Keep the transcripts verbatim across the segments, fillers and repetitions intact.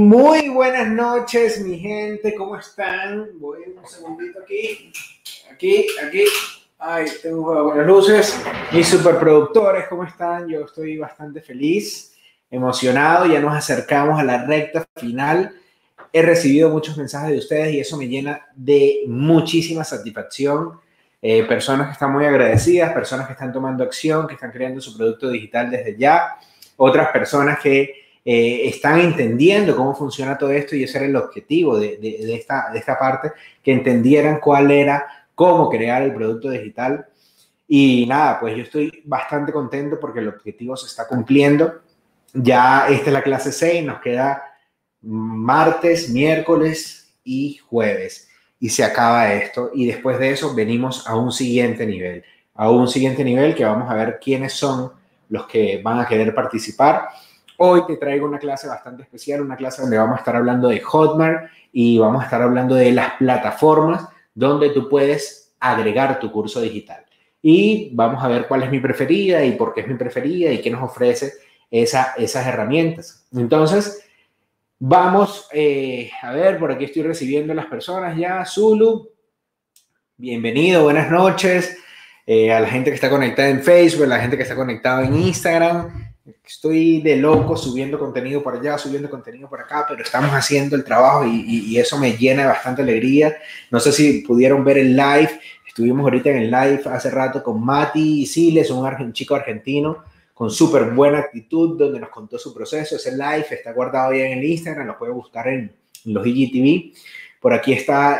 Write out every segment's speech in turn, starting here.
Muy buenas noches, mi gente, ¿cómo están? Voy un segundito aquí, aquí, aquí. Ay, tengo buenas luces. Mis superproductores, ¿cómo están? Yo estoy bastante feliz, emocionado, ya nos acercamos a la recta final. He recibido muchos mensajes de ustedes y eso me llena de muchísima satisfacción. Eh, personas que están muy agradecidas, personas que están tomando acción, que están creando su producto digital desde ya, otras personas que Eh, están entendiendo cómo funciona todo esto y ese era el objetivo de, de, de, esta, de esta parte, que entendieran cuál era, cómo crear el producto digital. Y nada, pues yo estoy bastante contento porque el objetivo se está cumpliendo. Ya esta es la clase seis, nos queda martes, miércoles y jueves. Y se acaba esto. Y después de eso venimos a un siguiente nivel. A un siguiente nivel que vamos a ver quiénes son los que van a querer participar. Hoy te traigo una clase bastante especial, una clase donde vamos a estar hablando de Hotmart y vamos a estar hablando de las plataformas donde tú puedes agregar tu curso digital. Y vamos a ver cuál es mi preferida y por qué es mi preferida y qué nos ofrece esa, esas herramientas. Entonces, vamos eh, a ver, por aquí estoy recibiendo a las personas ya. Zulu, bienvenido, buenas noches. Eh, a la gente que está conectada en Facebook, a la gente que está conectada en Instagram. Estoy de loco subiendo contenido por allá, subiendo contenido por acá, pero estamos haciendo el trabajo y, y, y eso me llena de bastante alegría. No sé si pudieron ver el live. Estuvimos ahorita en el live hace rato con Mati Siles, un, un chico argentino con súper buena actitud, donde nos contó su proceso. Ese live está guardado ya en el Instagram, lo puede buscar en, en los I G T V. Por aquí está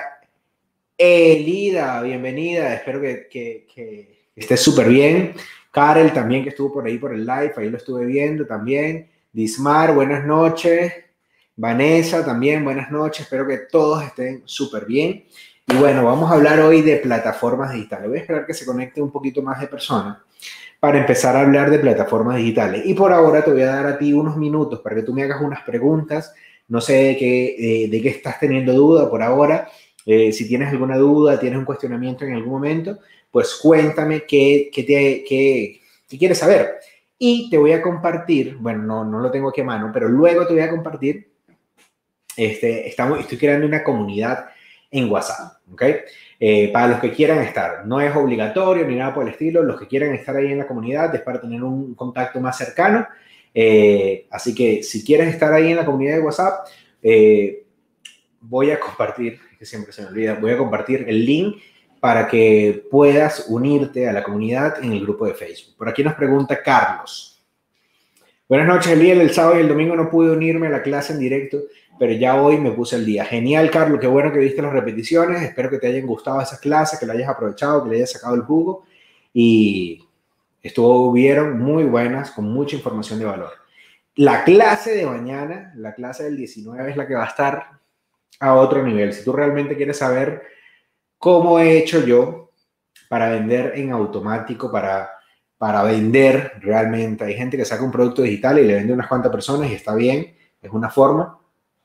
Elida, bienvenida, espero que, que, que estés súper bien. Karel también, que estuvo por ahí por el live, ahí lo estuve viendo también. Dismar, buenas noches. Vanessa también, buenas noches, espero que todos estén súper bien. Y bueno, vamos a hablar hoy de plataformas digitales. Voy a esperar que se conecte un poquito más de personas para empezar a hablar de plataformas digitales. Y por ahora te voy a dar a ti unos minutos para que tú me hagas unas preguntas. No sé de qué, eh, de qué estás teniendo duda por ahora. Eh, si tienes alguna duda, tienes un cuestionamiento en algún momento, pues cuéntame qué, qué, te, qué, qué quieres saber. Y te voy a compartir, bueno, no, no lo tengo aquí a mano, pero luego te voy a compartir, este, estamos, estoy creando una comunidad en WhatsApp, ¿ok? Eh, para los que quieran estar. No es obligatorio ni nada por el estilo. Los que quieran estar ahí en la comunidad es para tener un contacto más cercano. Eh, así que si quieres estar ahí en la comunidad de WhatsApp, eh, voy a compartir, que siempre se me olvida, voy a compartir el link para que puedas unirte a la comunidad en el grupo de Facebook. Por aquí nos pregunta Carlos. Buenas noches, Eliel. El sábado y el domingo no pude unirme a la clase en directo, pero ya hoy me puse el día. Genial, Carlos. Qué bueno que viste las repeticiones. Espero que te hayan gustado esas clases, que lo hayas aprovechado, que le hayas sacado el jugo. Y estuvieron muy buenas, con mucha información de valor. La clase de mañana, la clase del diecinueve, es la que va a estar a otro nivel. Si tú realmente quieres saber cómo he hecho yo para vender en automático, para, para vender realmente, hay gente que saca un producto digital y le vende a unas cuantas personas y está bien, es una forma.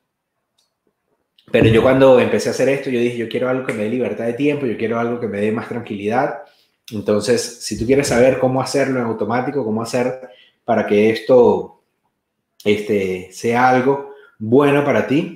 Pero yo cuando empecé a hacer esto, yo dije, yo quiero algo que me dé libertad de tiempo, yo quiero algo que me dé más tranquilidad. Entonces, si tú quieres saber cómo hacerlo en automático, cómo hacer para que esto este, sea algo bueno para ti,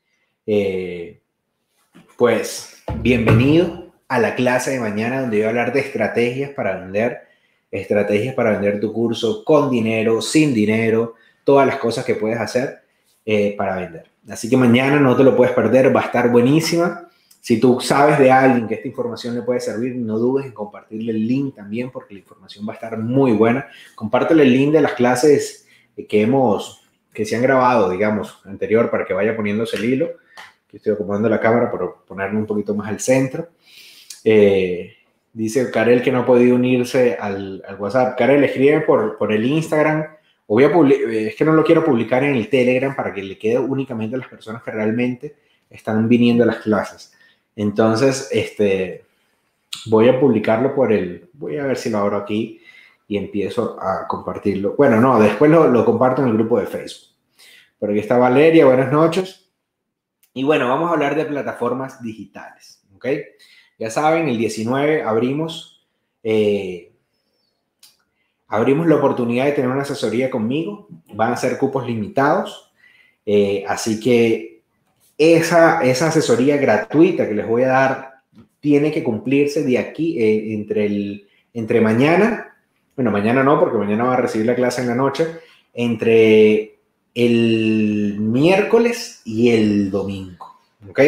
Eh, pues bienvenido a la clase de mañana donde voy a hablar de estrategias para vender, estrategias para vender tu curso con dinero, sin dinero, todas las cosas que puedes hacer eh, para vender. Así que mañana no te lo puedes perder, va a estar buenísima. Si tú sabes de alguien que esta información le puede servir, no dudes en compartirle el link también porque la información va a estar muy buena. Compártele el link de las clases que hemos, que se han grabado, digamos, anterior para que vaya poniéndose el hilo. Aquí estoy acomodando la cámara para ponerme un poquito más al centro. Eh, dice Karel que no ha podido unirse al, al WhatsApp. Karel, escribe por, por el Instagram. O voy a es que no lo quiero publicar en el Telegram para que le quede únicamente a las personas que realmente están viniendo a las clases. Entonces, este, voy a publicarlo por el... Voy a ver si lo abro aquí y empiezo a compartirlo. Bueno, no, después lo, lo comparto en el grupo de Facebook. Por aquí está Valeria, buenas noches. Y bueno, vamos a hablar de plataformas digitales, ¿ok? Ya saben, el diecinueve abrimos, eh, abrimos la oportunidad de tener una asesoría conmigo. Van a ser cupos limitados. Eh, así que esa, esa asesoría gratuita que les voy a dar tiene que cumplirse de aquí, eh, entre, el, entre mañana, bueno, mañana no, porque mañana va a recibir la clase en la noche, entre el miércoles y el domingo, ¿ok?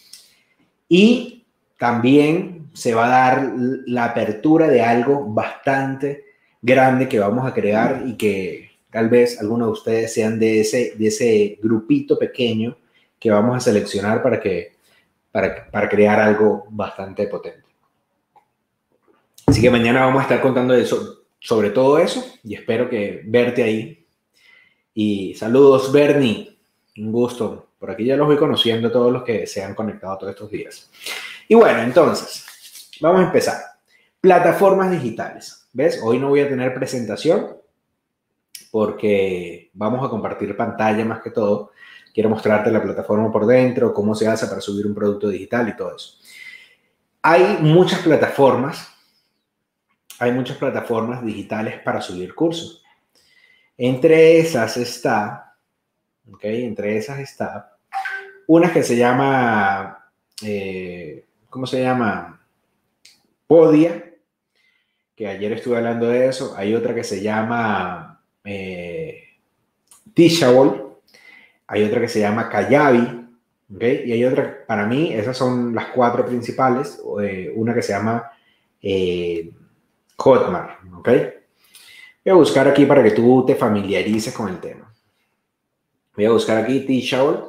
Y también se va a dar la apertura de algo bastante grande que vamos a crear y que tal vez algunos de ustedes sean de ese, de ese grupito pequeño que vamos a seleccionar para, que, para, para crear algo bastante potente. Así que mañana vamos a estar contando eso, sobre todo eso, y espero que verte ahí. Y saludos, Bernie, un gusto. Por aquí ya los voy conociendo, todos los que se han conectado todos estos días. Y bueno, entonces, vamos a empezar. Plataformas digitales. ¿Ves? Hoy no voy a tener presentación porque vamos a compartir pantalla más que todo. Quiero mostrarte la plataforma por dentro, cómo se hace para subir un producto digital y todo eso. Hay muchas plataformas, hay muchas plataformas digitales para subir cursos. Entre esas está, ¿ok? Entre esas está una que se llama, eh, ¿cómo se llama? Podia, que ayer estuve hablando de eso. Hay otra que se llama eh, Teachable. Hay otra que se llama Kajabi, ¿ok? Y hay otra, para mí, esas son las cuatro principales. Eh, una que se llama eh, Hotmart, ¿ok? Voy a buscar aquí para que tú te familiarices con el tema. Voy a buscar aquí Teachable,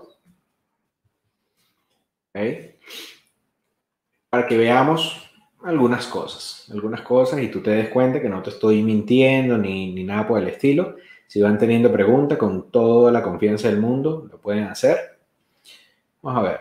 ¿ok? Para que veamos algunas cosas, algunas cosas y tú te des cuenta que no te estoy mintiendo ni, ni nada por el estilo. Si van teniendo preguntas, con toda la confianza del mundo, lo pueden hacer. Vamos a ver.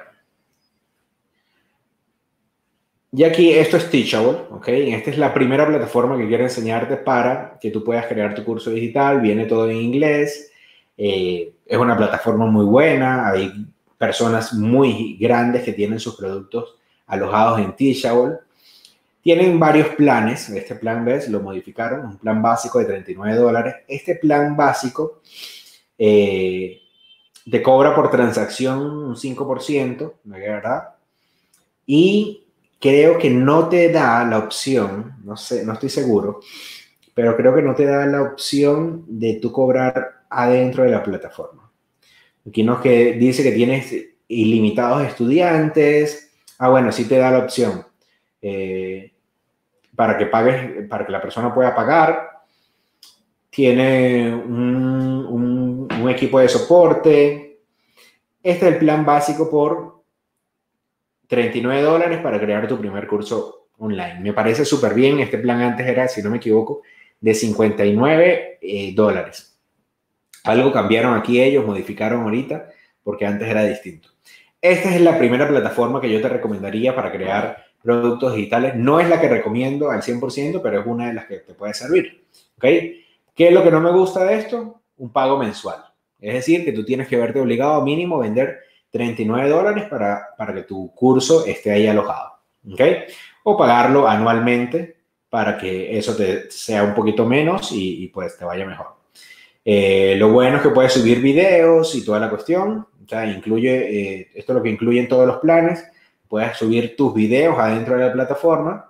Y aquí esto es Teachable, ¿ok? Esta es la primera plataforma que quiero enseñarte para que tú puedas crear tu curso digital. Viene todo en inglés. Eh, es una plataforma muy buena. Hay personas muy grandes que tienen sus productos alojados en Teachable. Tienen varios planes. Este plan, ¿ves? Lo modificaron. Un plan básico de treinta y nueve dólares. Este plan básico eh, te cobra por transacción un cinco por ciento, ¿verdad? Y creo que no te da la opción, no sé, no estoy seguro, pero creo que no te da la opción de tú cobrar adentro de la plataforma. Aquí no es que dice que tienes ilimitados estudiantes. Ah, bueno, sí te da la opción. Eh, para que pagues, para que la persona pueda pagar. Tiene un, un, un equipo de soporte. Este es el plan básico por treinta y nueve dólares para crear tu primer curso online. Me parece súper bien. Este plan antes era, si no me equivoco, de cincuenta y nueve dólares. Algo cambiaron aquí ellos, modificaron ahorita, porque antes era distinto. Esta es la primera plataforma que yo te recomendaría para crear productos digitales. No es la que recomiendo al cien por ciento, pero es una de las que te puede servir. ¿Ok? ¿Qué es lo que no me gusta de esto? Un pago mensual. Es decir, que tú tienes que verte obligado a mínimo a vender treinta y nueve dólares para, para que tu curso esté ahí alojado. ¿Ok? O pagarlo anualmente para que eso te sea un poquito menos y, y pues te vaya mejor. Eh, lo bueno es que puedes subir videos y toda la cuestión. O sea, incluye, eh, esto es lo que incluyen todos los planes. Puedes subir tus videos adentro de la plataforma.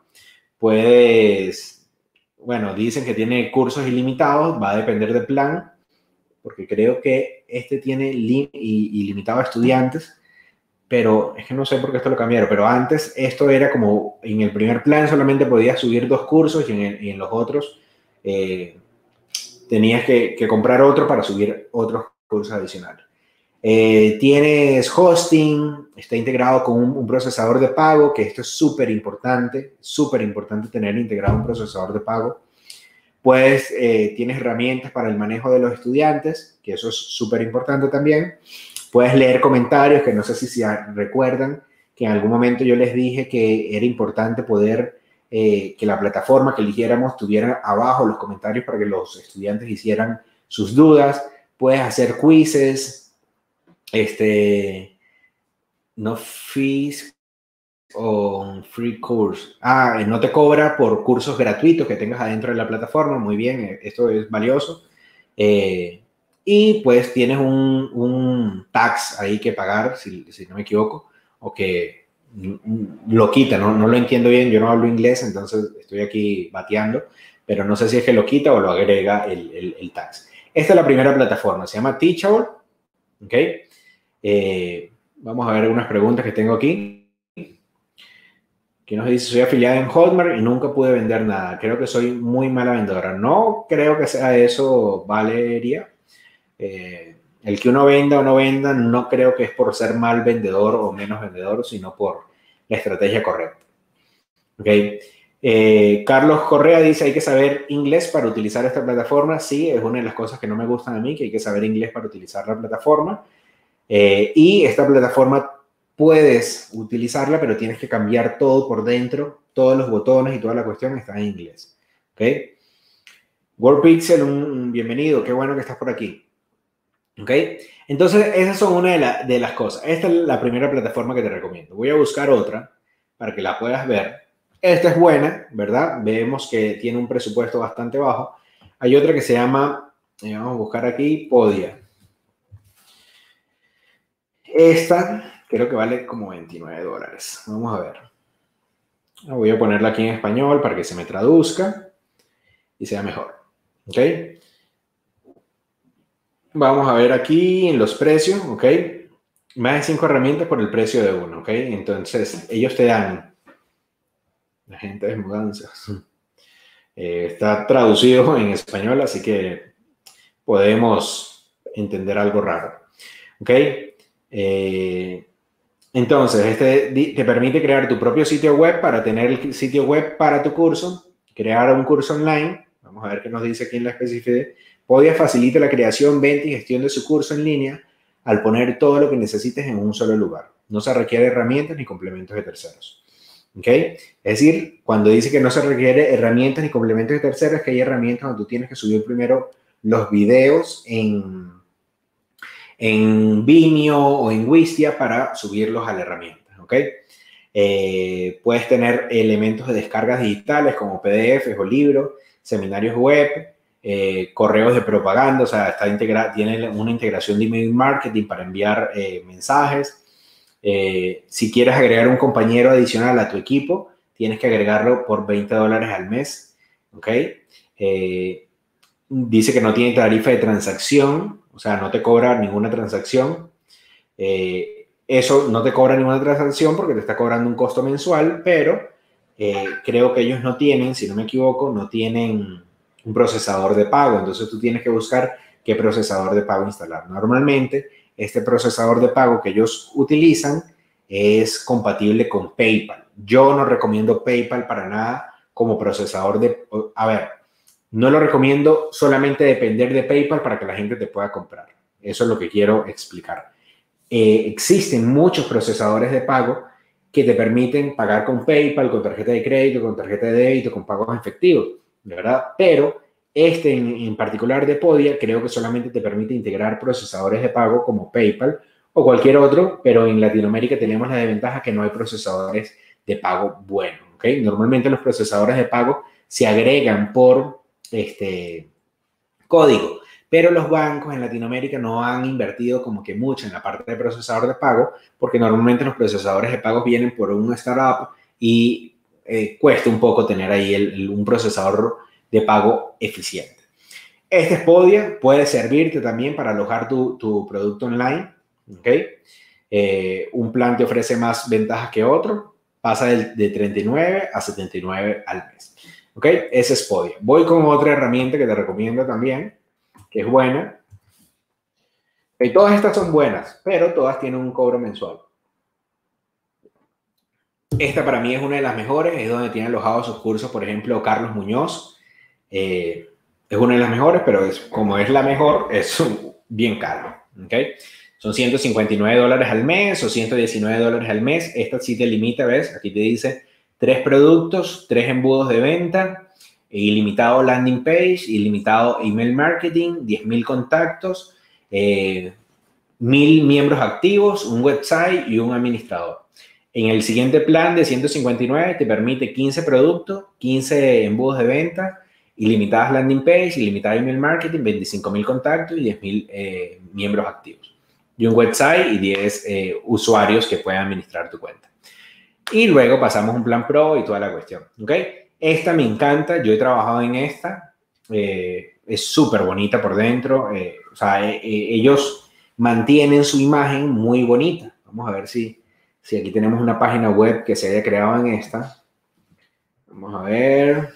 Puedes, bueno, dicen que tiene cursos ilimitados. Va a depender del plan, porque creo que este tiene lim ilimitado a estudiantes. Pero es que no sé por qué esto lo cambiaron. Pero antes esto era como, en el primer plan solamente podías subir dos cursos y en, el, y en los otros eh, tenías que, que comprar otro para subir otros cursos adicionales. Eh, tienes hosting, está integrado con un, un procesador de pago, que esto es súper importante, súper importante tener integrado un procesador de pago. Pues eh, tienes herramientas para el manejo de los estudiantes, que eso es súper importante también. Puedes leer comentarios, que no sé si se recuerdan que en algún momento yo les dije que era importante poder eh, que la plataforma que eligiéramos tuviera abajo los comentarios para que los estudiantes hicieran sus dudas. Puedes hacer quizzes, este, no fees on free course. Ah, no te cobra por cursos gratuitos que tengas adentro de la plataforma. Muy bien, esto es valioso. Eh, y pues tienes un, un tax ahí que pagar, si, si no me equivoco, o que lo quita, ¿no? No lo entiendo bien, yo no hablo inglés, entonces estoy aquí bateando, pero no sé si es que lo quita o lo agrega el, el, el tax. Esta es la primera plataforma, se llama Teachable, ¿ok? Eh, vamos a ver algunas preguntas que tengo aquí. Que nos dice, soy afiliada en Hotmart y nunca pude vender nada. Creo que soy muy mala vendedora. No creo que sea eso, Valeria. Eh, el que uno venda o no venda, no creo que es por ser mal vendedor o menos vendedor, sino por la estrategia correcta. ¿Ok? Eh, Carlos Correa dice, hay que saber inglés para utilizar esta plataforma. Sí, es una de las cosas que no me gustan a mí, que hay que saber inglés para utilizar la plataforma. Eh, y esta plataforma puedes utilizarla, pero tienes que cambiar todo por dentro, todos los botones y toda la cuestión está en inglés. ¿Ok? WordPixel, un, un bienvenido, qué bueno que estás por aquí. ¿Ok? Entonces, esas son una de, la, de las cosas. Esta es la primera plataforma que te recomiendo. Voy a buscar otra para que la puedas ver. Esta es buena, ¿verdad? Vemos que tiene un presupuesto bastante bajo. Hay otra que se llama, eh, vamos a buscar aquí, Podia. Esta creo que vale como veintinueve dólares. Vamos a ver. Voy a ponerla aquí en español para que se me traduzca y sea mejor. ¿Ok? Vamos a ver aquí en los precios, ¿ok? Más de cinco herramientas por el precio de uno, ¿ok? Entonces, ellos te dan la gente de mudanzas. Eh, está traducido en español, así que podemos entender algo raro, ¿ok? Eh, entonces, este te permite crear tu propio sitio web para tener el sitio web para tu curso, crear un curso online. Vamos a ver qué nos dice aquí en la especificidad. Podia facilita la creación, venta y gestión de su curso en línea al poner todo lo que necesites en un solo lugar. No se requiere herramientas ni complementos de terceros. ¿Ok? Es decir, cuando dice que no se requiere herramientas ni complementos de terceros, es que hay herramientas donde tú tienes que subir primero los videos en, en Vimeo o en Wistia para subirlos a la herramienta. ¿Ok? Eh, puedes tener elementos de descargas digitales como P D Fs o libros, seminarios web, eh, correos de propaganda, o sea, está integra tiene una integración de email marketing para enviar eh, mensajes. Eh, si quieres agregar un compañero adicional a tu equipo, tienes que agregarlo por veinte dólares al mes. ¿Ok? Eh, dice que no tiene tarifa de transacción, o sea, no te cobra ninguna transacción. Eh, eso no te cobra ninguna transacción porque te está cobrando un costo mensual, pero eh, creo que ellos no tienen, si no me equivoco, no tienen un procesador de pago. Entonces tú tienes que buscar qué procesador de pago instalar. Normalmente, este procesador de pago que ellos utilizan es compatible con PayPal. Yo no recomiendo PayPal para nada como procesador de... A ver, no lo recomiendo solamente depender de PayPal para que la gente te pueda comprar. Eso es lo que quiero explicar. Eh, existen muchos procesadores de pago que te permiten pagar con PayPal, con tarjeta de crédito, con tarjeta de débito, con pagos efectivos, ¿verdad? Pero este en, en particular de Podia creo que solamente te permite integrar procesadores de pago como PayPal o cualquier otro, pero en Latinoamérica tenemos la desventaja que no hay procesadores de pago buenos, ¿ok? Normalmente los procesadores de pago se agregan por este código, pero los bancos en Latinoamérica no han invertido como que mucho en la parte de procesador de pago, porque normalmente los procesadores de pago vienen por un startup y eh, cuesta un poco tener ahí el, el, un procesador de pago eficiente. Este es Podia, puede servirte también para alojar tu, tu producto online, ¿ok? Eh, un plan te ofrece más ventajas que otro, pasa de, de treinta y nueve a setenta y nueve al mes. ¿Ok? Ese es Podia. Voy con otra herramienta que te recomiendo también, que es buena. Y todas estas son buenas, pero todas tienen un cobro mensual. Esta para mí es una de las mejores, es donde tiene alojados sus cursos, por ejemplo, Carlos Muñoz. Eh, es una de las mejores, pero es, como es la mejor, es bien caro. ¿Ok? Son ciento cincuenta y nueve dólares al mes o ciento diecinueve dólares al mes. Esta sí te limita, ¿ves? Aquí te dice tres productos, tres embudos de venta, ilimitado landing page, ilimitado email marketing, diez mil contactos, eh, mil miembros activos, un website y un administrador. En el siguiente plan de ciento cincuenta y nueve te permite quince productos, quince embudos de venta, ilimitadas landing page, ilimitada email marketing, veinticinco mil contactos y diez mil eh, miembros activos. Y un website y diez eh, usuarios que puedan administrar tu cuenta. Y luego pasamos un plan pro y toda la cuestión, ¿ok? Esta me encanta, yo he trabajado en esta, eh, es súper bonita por dentro, eh, o sea, eh, eh, ellos mantienen su imagen muy bonita. Vamos a ver si, si aquí tenemos una página web que se haya creado en esta. Vamos a ver.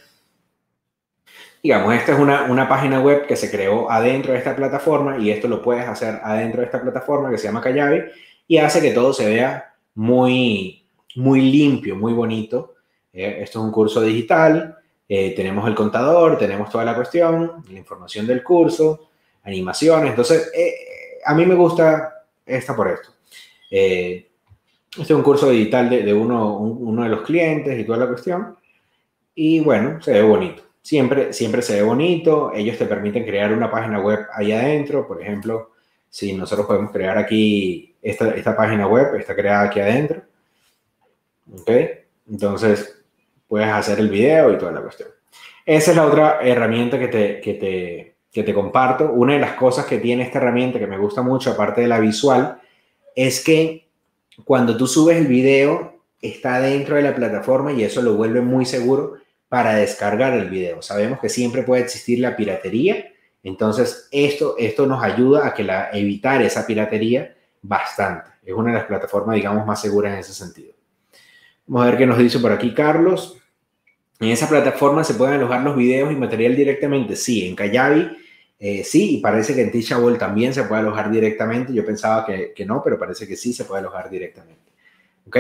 Digamos, esta es una, una página web que se creó adentro de esta plataforma y esto lo puedes hacer adentro de esta plataforma que se llama Kajabi y hace que todo se vea muy, muy limpio, muy bonito. Eh, esto es un curso digital, eh, tenemos el contador, tenemos toda la cuestión, la información del curso, animaciones. Entonces, eh, a mí me gusta esta por esto. Eh, este es un curso digital de, de uno, uno de los clientes y toda la cuestión. Y bueno, se ve bonito. Siempre, siempre se ve bonito. Ellos te permiten crear una página web ahí adentro. Por ejemplo, si nosotros podemos crear aquí esta, esta página web, está creada aquí adentro. ¿Ok? Entonces, puedes hacer el video y toda la cuestión. Esa es la otra herramienta que te, que te, que te comparto. Una de las cosas que tiene esta herramienta que me gusta mucho, aparte de la visual, es que cuando tú subes el video, está dentro de la plataforma y eso lo vuelve muy seguro para descargar el video. Sabemos que siempre puede existir la piratería, entonces esto, esto nos ayuda a que la, evitar esa piratería bastante. Es una de las plataformas, digamos, más seguras en ese sentido. Vamos a ver qué nos dice por aquí Carlos. En esa plataforma se pueden alojar los videos y material directamente. Sí, en Kajabi eh, sí, y parece que en Teachable también se puede alojar directamente. Yo pensaba que, que no, pero parece que sí se puede alojar directamente. ¿Ok?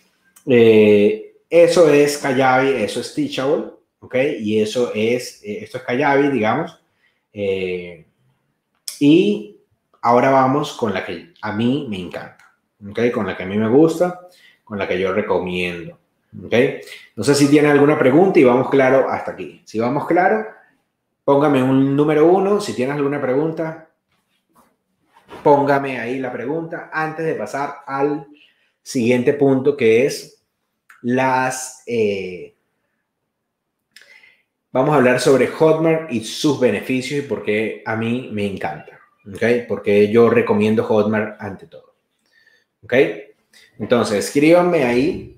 Eh, eso es Kajabi, eso es Teachable, ¿ok? Y eso es, eh, esto es Kajabi, digamos. Eh, y ahora vamos con la que a mí me encanta, ¿ok? Con la que a mí me gusta, con la que yo recomiendo, ¿ok? No sé si tiene alguna pregunta y vamos claro hasta aquí. Si vamos claro, póngame un número uno. Si tienes alguna pregunta, póngame ahí la pregunta antes de pasar al siguiente punto, que es las... Eh, vamos a hablar sobre Hotmart y sus beneficios y por qué a mí me encanta, ¿ok? Porque yo recomiendo Hotmart ante todo, ¿ok? Entonces, escríbanme ahí.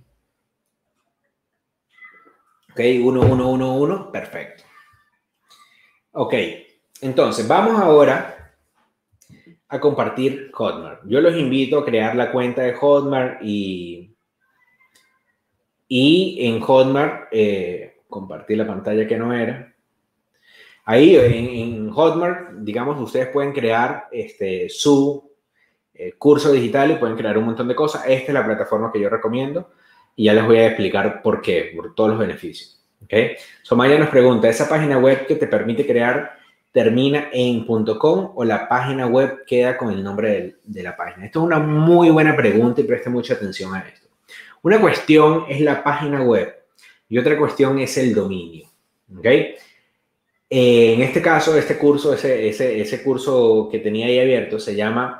Ok, uno, uno, uno, uno, perfecto. Ok, entonces vamos ahora a compartir Hotmart. Yo los invito a crear la cuenta de Hotmart y, y en Hotmart, eh, compartir la pantalla que no era. Ahí en, en Hotmart, digamos, ustedes pueden crear este, su eh, curso digital y pueden crear un montón de cosas. Esta es la plataforma que yo recomiendo y ya les voy a explicar por qué, por todos los beneficios. ¿Okay? Somaya nos pregunta, ¿esa página web que te permite crear termina en .com o la página web queda con el nombre de, de la página? Esto es una muy buena pregunta y preste mucha atención a esto. Una cuestión es la página web y otra cuestión es el dominio. ¿Okay? Eh, en este caso, este curso, ese, ese, ese curso que tenía ahí abierto se llama,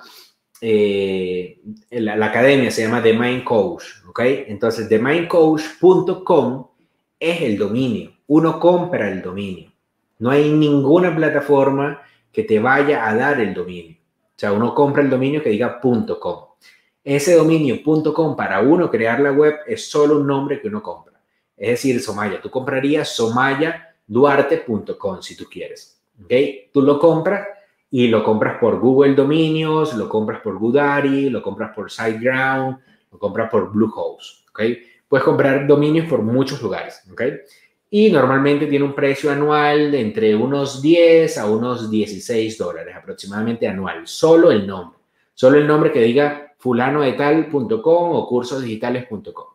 eh, la, la academia se llama The Mind Coach. ¿Okay? Entonces, the mind coach punto com es el dominio. Uno compra el dominio. No hay ninguna plataforma que te vaya a dar el dominio. O sea, uno compra el dominio que diga .com. Ese dominio .com para uno crear la web es solo un nombre que uno compra. Es decir, Somaya, tú comprarías somaya duarte punto com si tú quieres. ¿Okay? Tú lo compras y lo compras por Google Dominios, lo compras por GoDaddy, lo compras por SiteGround, lo compras por Bluehost. ¿Okay? Puedes comprar dominios por muchos lugares, ¿ok? Y normalmente tiene un precio anual de entre unos diez a unos dieciséis dólares aproximadamente anual. Solo el nombre. Solo el nombre que diga fulano de tal punto com o cursos digitales punto com.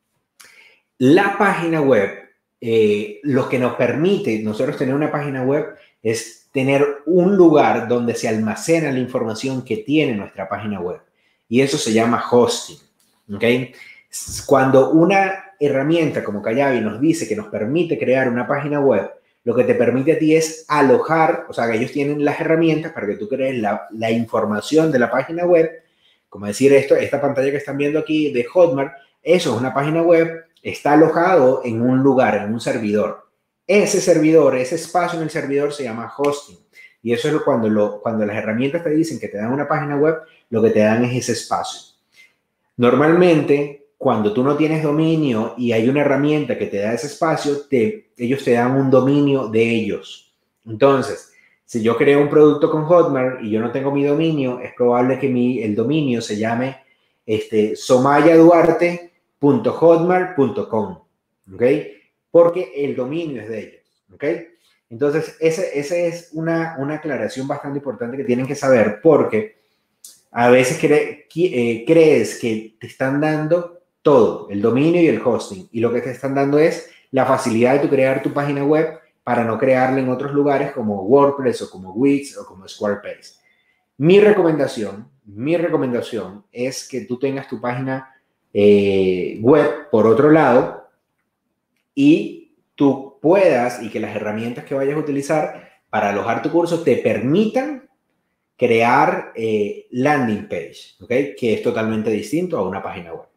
La página web, eh, lo que nos permite nosotros tener una página web es tener un lugar donde se almacena la información que tiene nuestra página web. Y eso se llama hosting, ¿ok? Cuando una herramienta como Kajabi nos dice que nos permite crear una página web, lo que te permite a ti es alojar, o sea, que ellos tienen las herramientas para que tú crees la, la información de la página web. Como decir esto, esta pantalla que están viendo aquí de Hotmart, eso es una página web, está alojado en un lugar, en un servidor. ese servidor, ese espacio en el servidor se llama hosting. Y eso es cuando, lo, cuando las herramientas te dicen que te dan una página web, lo que te dan es ese espacio. Normalmente, cuando tú no tienes dominio y hay una herramienta que te da ese espacio, te, ellos te dan un dominio de ellos. Entonces, si yo creo un producto con Hotmart y yo no tengo mi dominio, es probable que mi, el dominio se llame este, somayaduarte punto hotmart punto com, ¿ok? Porque el dominio es de ellos, ¿ok? Entonces, esa ese es una, una aclaración bastante importante que tienen que saber, porque a veces cre eh, crees que te están dando todo, el dominio y el hosting, y lo que te están dando es la facilidad de tu crear tu página web para no crearla en otros lugares como WordPress o como Wix o como Squarespace. Mi recomendación, mi recomendación es que tú tengas tu página eh, web por otro lado y tú puedas, y que las herramientas que vayas a utilizar para alojar tu curso te permitan crear eh, landing page, ¿ok? Que es totalmente distinto a una página web.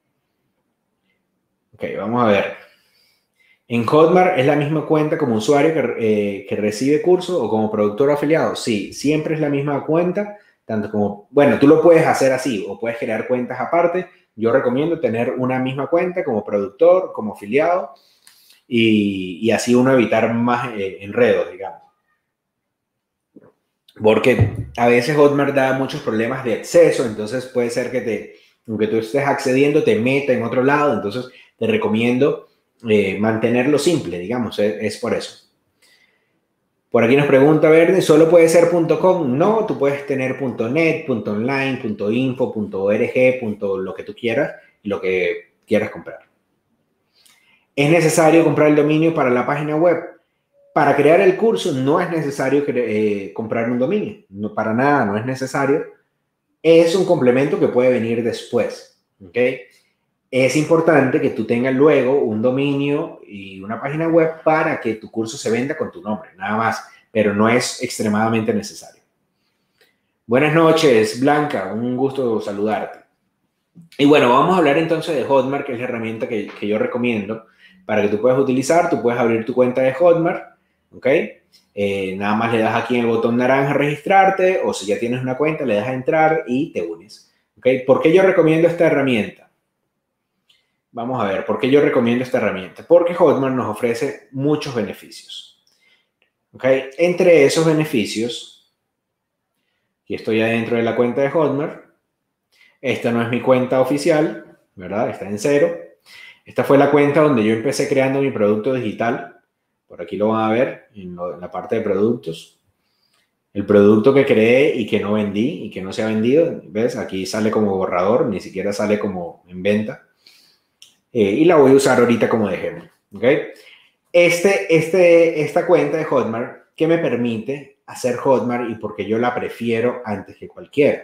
Ok, vamos a ver. En Hotmart es la misma cuenta como usuario que, eh, que recibe curso o como productor afiliado. Sí, siempre es la misma cuenta, tanto como, bueno, tú lo puedes hacer así o puedes crear cuentas aparte. Yo recomiendo tener una misma cuenta como productor, como afiliado y, y así uno evitar más eh, enredos, digamos. Porque a veces Hotmart da muchos problemas de acceso, entonces puede ser que te, aunque tú estés accediendo, te meta en otro lado, entonces te recomiendo eh, mantenerlo simple, digamos, es, es por eso. Por aquí nos pregunta Verde, ¿solo puede ser .com? No, tú puedes tener .net, .online, .info, .org, lo que tú quieras, lo que quieras comprar. ¿Es necesario comprar el dominio para la página web? Para crear el curso no es necesario eh, comprar un dominio, no, para nada, no es necesario. Es un complemento que puede venir después, ¿ok? Es importante que tú tengas luego un dominio y una página web para que tu curso se venda con tu nombre, nada más, pero no es extremadamente necesario. Buenas noches, Blanca, un gusto saludarte. Y bueno, vamos a hablar entonces de Hotmart, que es la herramienta que, que yo recomiendo para que tú puedas utilizar. Tú puedes abrir tu cuenta de Hotmart, ¿ok? Eh, nada más le das aquí en el botón naranja registrarte, o si ya tienes una cuenta, le das a entrar y te unes, ¿ok? ¿Por qué yo recomiendo esta herramienta? Vamos a ver, ¿por qué yo recomiendo esta herramienta? Porque Hotmart nos ofrece muchos beneficios, ¿ok? Entre esos beneficios, y estoy adentro de la cuenta de Hotmart, esta no es mi cuenta oficial, ¿verdad? Está en cero. Esta fue la cuenta donde yo empecé creando mi producto digital. Por aquí lo van a ver en, lo, en la parte de productos. El producto que creé y que no vendí y que no se ha vendido. ¿Ves? Aquí sale como borrador, ni siquiera sale como en venta. Eh, y la voy a usar ahorita como de ejemplo. ¿Ok? Este, este, esta cuenta de Hotmart que me permite hacer Hotmart y porque yo la prefiero antes que cualquiera.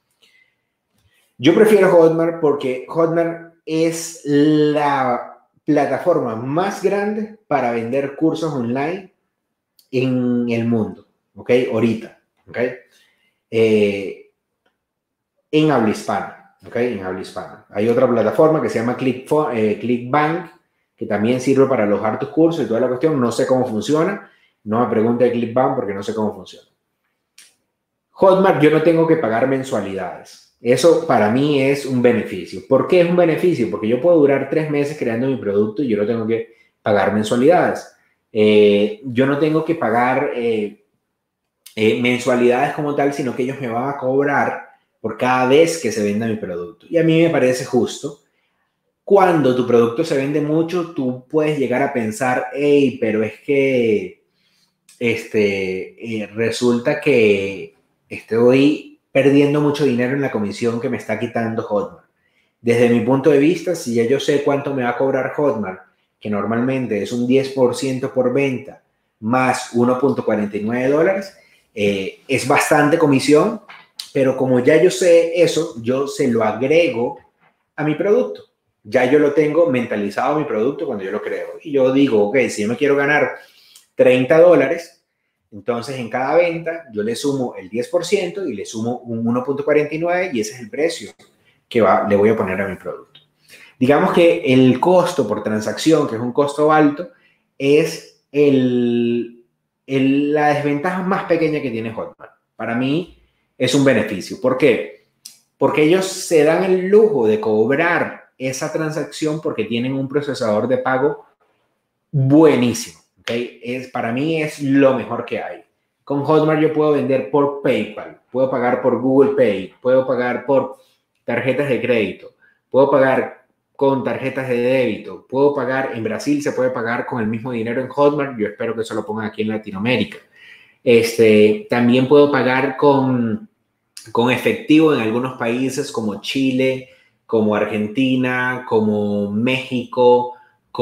Yo prefiero Hotmart porque Hotmart es la plataforma más grande para vender cursos online en el mundo, ¿ok? Ahorita, ¿ok? Eh, en habla hispana, ¿ok? En habla hispana. Hay otra plataforma que se llama Click, eh, ClickBank, que también sirve para alojar tus cursos y toda la cuestión. No sé cómo funciona. No me pregunte de ClickBank porque no sé cómo funciona. Hotmart, yo no tengo que pagar mensualidades. Eso para mí es un beneficio. ¿Por qué es un beneficio? Porque yo puedo durar tres meses creando mi producto y yo no tengo que pagar mensualidades. Eh, yo no tengo que pagar eh, eh, mensualidades como tal, sino que ellos me van a cobrar por cada vez que se venda mi producto. Y a mí me parece justo. Cuando tu producto se vende mucho, tú puedes llegar a pensar, hey, pero es que este, eh, resulta que estoy perdiendo mucho dinero en la comisión que me está quitando Hotmart. Desde mi punto de vista, si ya yo sé cuánto me va a cobrar Hotmart, que normalmente es un diez por ciento por venta, más uno punto cuarenta y nueve dólares, eh, es bastante comisión, pero como ya yo sé eso, yo se lo agrego a mi producto. Ya yo lo tengo mentalizado mi producto cuando yo lo creo. Y yo digo, ok, si yo me quiero ganar treinta dólares, entonces en cada venta yo le sumo el diez por ciento y le sumo un uno punto cuarenta y nueve y ese es el precio que va, le voy a poner a mi producto. Digamos que el costo por transacción, que es un costo alto, es el, el, la desventaja más pequeña que tiene Hotmart. Para mí es un beneficio. ¿Por qué? Porque ellos se dan el lujo de cobrar esa transacción porque tienen un procesador de pago buenísimo. ¿Okay? Es, para mí es lo mejor que hay. Con Hotmart yo puedo vender por PayPal, puedo pagar por Google Pay, puedo pagar por tarjetas de crédito, puedo pagar con tarjetas de débito, puedo pagar, en Brasil se puede pagar con el mismo dinero en Hotmart, yo espero que eso lo pongan aquí en Latinoamérica. Este, también puedo pagar con, con efectivo en algunos países como Chile, como Argentina, como México,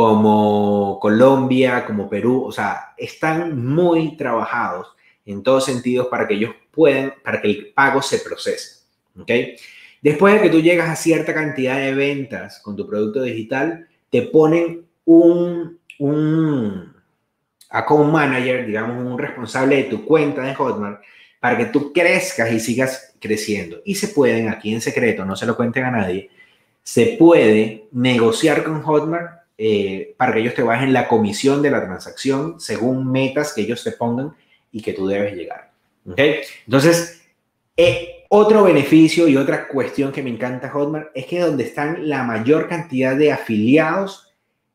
como Colombia, como Perú. O sea, están muy trabajados en todos sentidos para que ellos puedan, para que el pago se procese. ¿Ok? Después de que tú llegas a cierta cantidad de ventas con tu producto digital, te ponen un, un account manager, digamos, un responsable de tu cuenta de Hotmart, para que tú crezcas y sigas creciendo. Y se pueden, aquí en secreto, no se lo cuenten a nadie, se puede negociar con Hotmart eh, para que ellos te bajen la comisión de la transacción según metas que ellos te pongan y que tú debes llegar. ¿Ok? Entonces, eh, otro beneficio y otra cuestión que me encanta Hotmart es que donde están la mayor cantidad de afiliados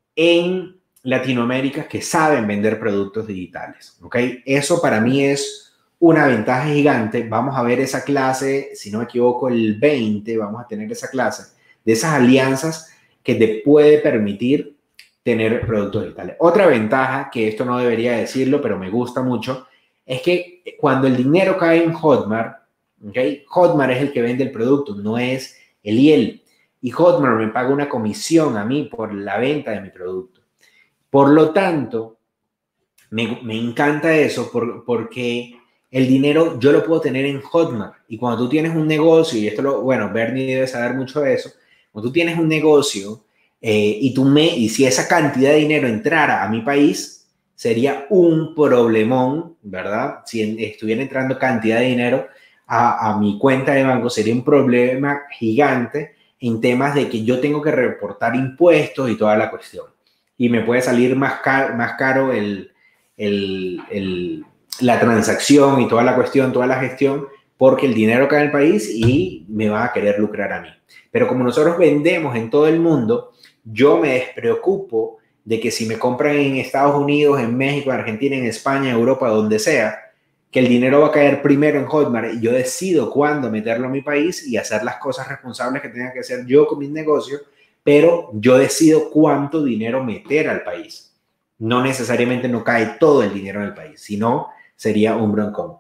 en Latinoamérica que saben vender productos digitales. ¿Ok? Eso para mí es una ventaja gigante. Vamos a ver esa clase, si no me equivoco, el veinte, vamos a tener esa clase de esas alianzas que te puede permitir tener productos digitales. Otra ventaja, que esto no debería decirlo, pero me gusta mucho, es que cuando el dinero cae en Hotmart, ¿okay? Hotmart es el que vende el producto, no es el I E L. Y Hotmart me paga una comisión a mí por la venta de mi producto. Por lo tanto, me, me encanta eso por, porque el dinero yo lo puedo tener en Hotmart. Y cuando tú tienes un negocio, y esto lo, bueno, Bernie debe saber mucho de eso, cuando tú tienes un negocio eh, y, tú me, y si esa cantidad de dinero entrara a mi país, sería un problemón, ¿verdad? Si en, estuviera entrando cantidad de dinero a, a mi cuenta de banco, sería un problema gigante en temas de que yo tengo que reportar impuestos y toda la cuestión. Y me puede salir más caro, más caro el, el, el, la transacción y toda la cuestión, toda la gestión, porque el dinero cae en el país y me va a querer lucrar a mí. Pero como nosotros vendemos en todo el mundo, yo me despreocupo de que si me compran en Estados Unidos, en México, en Argentina, en España, en Europa, donde sea, que el dinero va a caer primero en Hotmart y yo decido cuándo meterlo a mi país y hacer las cosas responsables que tenga que hacer yo con mis negocios, pero yo decido cuánto dinero meter al país. No necesariamente no cae todo el dinero en el país, sino sería un broncón.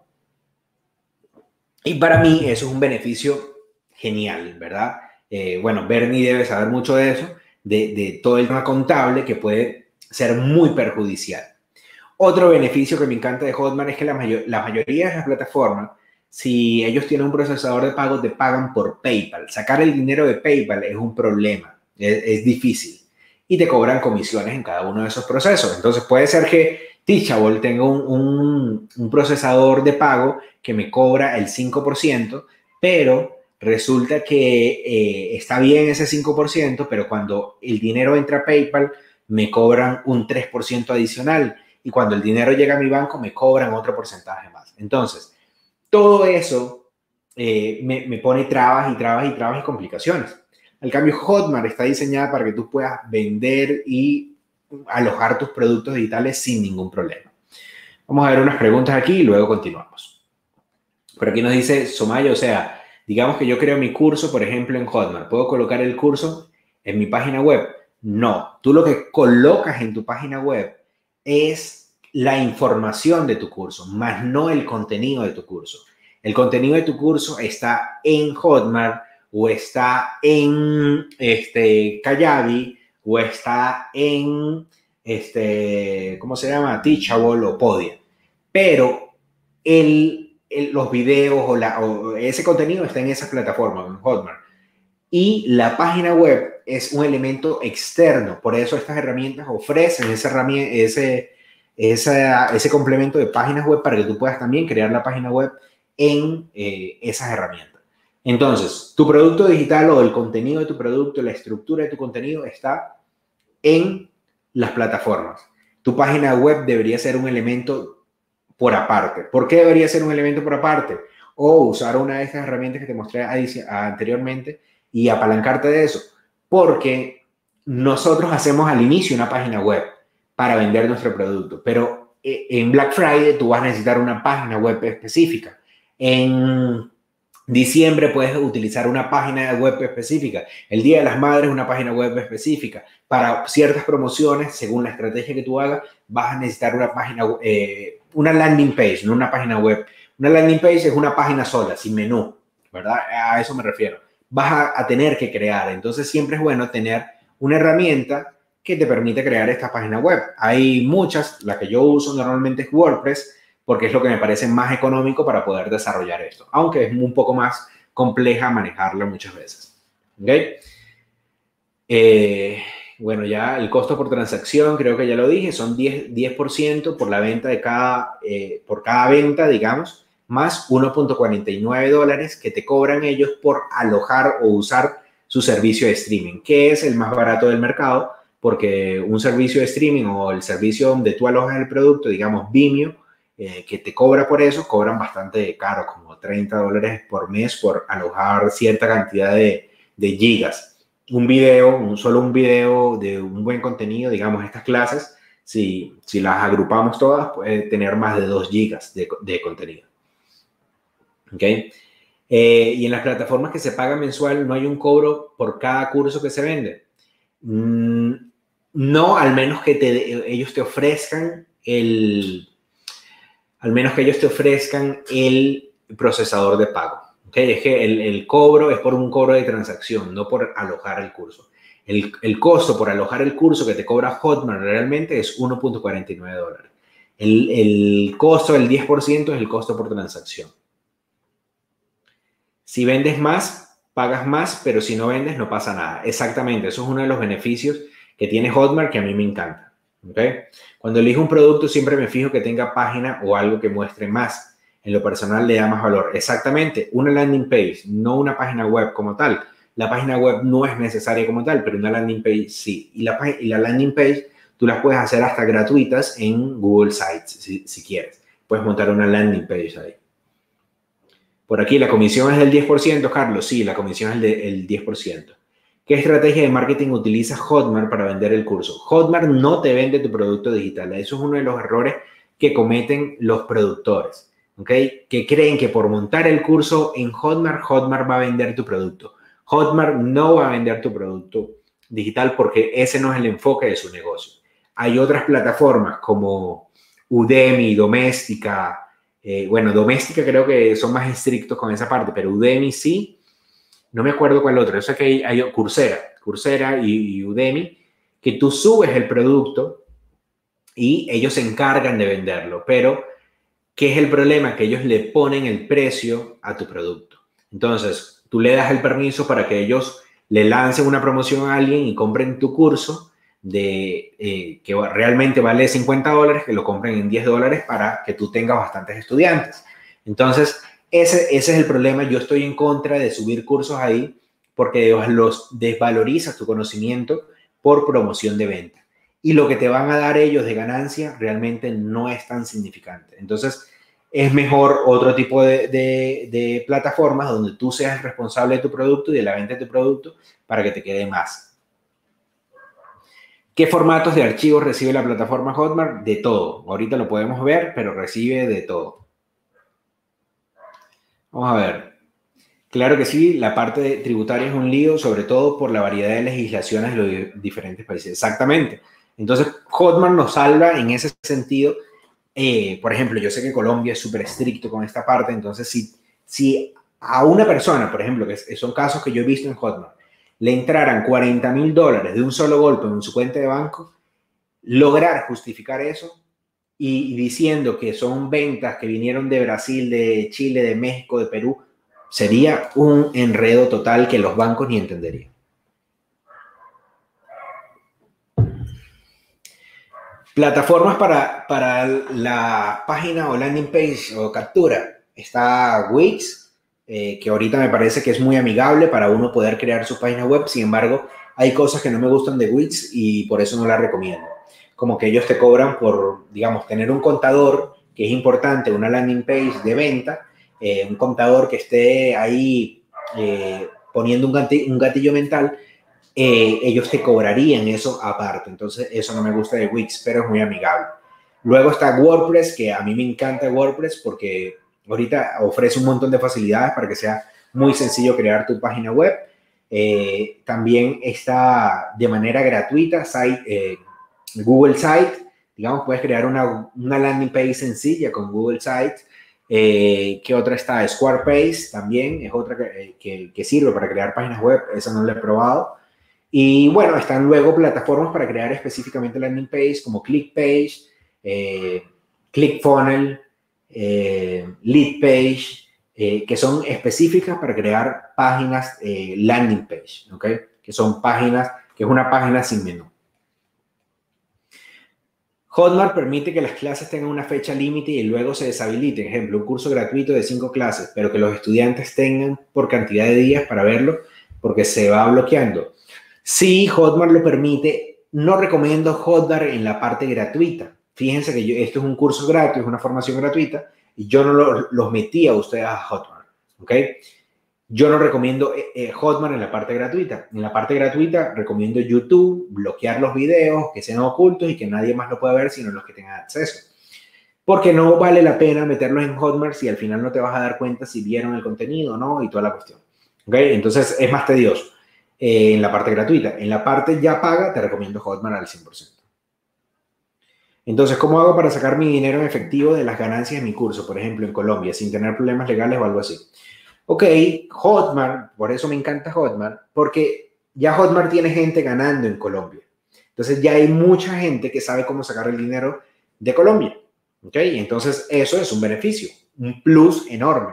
Y para mí eso es un beneficio genial, ¿verdad? Eh, bueno, Bernie debe saber mucho de eso, de, de todo el tema contable que puede ser muy perjudicial. Otro beneficio que me encanta de Hotmart es que la, mayor, la mayoría de las plataformas, si ellos tienen un procesador de pago, te pagan por PayPal. Sacar el dinero de PayPal es un problema, es, es difícil. Y te cobran comisiones en cada uno de esos procesos. Entonces puede ser que Teachable tenga un, un, un procesador de pago que me cobra el cinco por ciento, pero resulta que eh, está bien ese cinco por ciento, pero cuando el dinero entra a PayPal, me cobran un tres por ciento adicional. Y cuando el dinero llega a mi banco, me cobran otro porcentaje más. Entonces, todo eso eh, me, me pone trabas y trabas y trabas y complicaciones. Al cambio, Hotmart está diseñada para que tú puedas vender y alojar tus productos digitales sin ningún problema. Vamos a ver unas preguntas aquí y luego continuamos. Por aquí nos dice Somaya, o sea, digamos que yo creo mi curso, por ejemplo, en Hotmart. ¿Puedo colocar el curso en mi página web? No. Tú lo que colocas en tu página web es la información de tu curso, más no el contenido de tu curso. El contenido de tu curso está en Hotmart o está en este, Kajabi o está en, este, ¿cómo se llama? Teachable o Podia. Pero el, el, los videos o, la, o ese contenido está en esas plataformas, en Hotmart. Y la página web es un elemento externo, por eso estas herramientas ofrecen ese, herramienta, ese, esa, ese complemento de páginas web para que tú puedas también crear la página web en eh, esas herramientas. Entonces, tu producto digital o el contenido de tu producto, la estructura de tu contenido está en las plataformas. tu página web debería ser un elemento por aparte. ¿Por qué debería ser un elemento por aparte? O usar una de estas herramientas que te mostré anteriormente y apalancarte de eso. Porque nosotros hacemos al inicio una página web para vender nuestro producto, pero en Black Friday tú vas a necesitar una página web específica. En diciembre puedes utilizar una página web específica. El Día de las Madres, una página web específica. Para ciertas promociones, según la estrategia que tú hagas, vas a necesitar una página, eh, una landing page, no una página web. Una landing page es una página sola, sin menú, ¿verdad? A eso me refiero. Vas a, a tener que crear. Entonces, siempre es bueno tener una herramienta que te permite crear esta página web. Hay muchas, la que yo uso normalmente es WordPress, porque es lo que me parece más económico para poder desarrollar esto, aunque es un poco más compleja manejarla muchas veces. ¿Ok? Eh, bueno, ya el costo por transacción, creo que ya lo dije, son diez por ciento por la venta de cada, eh, por cada venta, digamos, más uno punto cuarenta y nueve dólares que te cobran ellos por alojar o usar su servicio de streaming, que es el más barato del mercado, porque un servicio de streaming o el servicio donde tú alojas el producto, digamos Vimeo, eh, que te cobra por eso, cobran bastante caro, como treinta dólares por mes por alojar cierta cantidad de, de gigas. Un video, un, solo un video de un buen contenido, digamos estas clases, si, si las agrupamos todas, puede tener más de dos gigas de, de contenido. ¿Ok? Eh, y en las plataformas que se paga mensual no hay un cobro por cada curso que se vende. Mm, no, al menos que te, ellos te ofrezcan el, al menos que ellos te ofrezcan el procesador de pago. ¿Okay? Es que el, el cobro es por un cobro de transacción, no por alojar el curso. El, el costo por alojar el curso que te cobra Hotmart realmente es uno punto cuarenta y nueve dólares. El, el costo del diez por ciento es el costo por transacción. Si vendes más, pagas más, pero si no vendes, no pasa nada. Exactamente, eso es uno de los beneficios que tiene Hotmart que a mí me encanta. ¿Okay? Cuando elijo un producto, siempre me fijo que tenga página o algo que muestre más. En lo personal le da más valor. Exactamente, una landing page, no una página web como tal. La página web no es necesaria como tal, pero una landing page sí. Y la, y la landing page tú las puedes hacer hasta gratuitas en Google Sites, si, si quieres. Puedes montar una landing page ahí. Por aquí, ¿la comisión es del diez por ciento, Carlos? Sí, la comisión es del diez por ciento. ¿Qué estrategia de marketing utiliza Hotmart para vender el curso? Hotmart no te vende tu producto digital. Eso es uno de los errores que cometen los productores. ¿Okay? Que creen que por montar el curso en Hotmart, Hotmart va a vender tu producto. Hotmart no va a vender tu producto digital porque ese no es el enfoque de su negocio. Hay otras plataformas como Udemy, Doméstica. Eh, bueno, Doméstica creo que son más estrictos con esa parte, pero Udemy sí. No me acuerdo cuál otro. Yo sé que hay, hay Coursera, Coursera y, y Udemy, que tú subes el producto y ellos se encargan de venderlo, pero ¿qué es el problema? Que ellos le ponen el precio a tu producto. Entonces, tú le das el permiso para que ellos le lancen una promoción a alguien y compren tu curso de, eh, que realmente vale cincuenta dólares, que lo compren en diez dólares para que tú tengas bastantes estudiantes. Entonces, ese, ese es el problema. Yo estoy en contra de subir cursos ahí porque los desvalorizas tu conocimiento por promoción de venta. Y lo que te van a dar ellos de ganancia realmente no es tan significante. Entonces, es mejor otro tipo de, de, de plataformas donde tú seas responsable de tu producto y de la venta de tu producto para que te quede más. ¿Qué formatos de archivos recibe la plataforma Hotmart? De todo. Ahorita lo podemos ver, pero recibe de todo. Vamos a ver. Claro que sí, la parte tributaria es un lío, sobre todo por la variedad de legislaciones de los diferentes países. Exactamente. Entonces, Hotmart nos salva en ese sentido. Eh, por ejemplo, yo sé que Colombia es súper estricto con esta parte, entonces si, si a una persona, por ejemplo, que son casos que yo he visto en Hotmart, le entraran cuarenta mil dólares de un solo golpe en su cuenta de banco, lograr justificar eso y, y diciendo que son ventas que vinieron de Brasil, de Chile, de México, de Perú, sería un enredo total que los bancos ni entenderían. Plataformas para, para la página o landing page o captura. Está Wix, eh, que ahorita me parece que es muy amigable para uno poder crear su página web. Sin embargo, hay cosas que no me gustan de Wix y por eso no la recomiendo. como que ellos te cobran por, digamos, tener un contador, que es importante, una landing page de venta, eh, un contador que esté ahí eh, poniendo un gatillo, un gatillo mental, eh, ellos te cobrarían eso aparte. Entonces, eso no me gusta de Wix, pero es muy amigable. Luego está WordPress, que a mí me encanta WordPress porque ahorita ofrece un montón de facilidades para que sea muy sencillo crear tu página web. Eh, también está de manera gratuita site, eh, Google Site. Digamos, puedes crear una, una landing page sencilla con Google Site. Eh, ¿Qué otra está? Squarespace también es otra que, que, que sirve para crear páginas web. Esa no la he probado. Y bueno, están luego plataformas para crear específicamente landing page como ClickPage, eh, ClickFunnels, eh, Leadpage, eh, que son específicas para crear páginas eh, landing page, ¿ok? Que son páginas, que es una página sin menú. Hotmart permite que las clases tengan una fecha límite y luego se deshabiliten. Ejemplo, un curso gratuito de cinco clases, pero que los estudiantes tengan por cantidad de días para verlo porque se va bloqueando. Sí, Hotmart lo permite. No recomiendo Hotmart en la parte gratuita. Fíjense que yo, esto es un curso gratis, es una formación gratuita, y yo no lo, los metí a ustedes a Hotmart, ¿ok? Yo no recomiendo eh, Hotmart en la parte gratuita. En la parte gratuita recomiendo YouTube, bloquear los videos, que sean ocultos y que nadie más lo pueda ver sino los que tengan acceso. Porque no vale la pena meterlos en Hotmart si al final no te vas a dar cuenta si vieron el contenido o no y toda la cuestión, ¿ok? Entonces es más tedioso. Eh, en la parte gratuita. En la parte ya paga, te recomiendo Hotmart al cien por ciento. Entonces, ¿cómo hago para sacar mi dinero en efectivo de las ganancias de mi curso, por ejemplo, en Colombia, sin tener problemas legales o algo así? Ok, Hotmart, por eso me encanta Hotmart, porque ya Hotmart tiene gente ganando en Colombia. Entonces, ya hay mucha gente que sabe cómo sacar el dinero de Colombia. Ok, entonces eso es un beneficio, un plus enorme.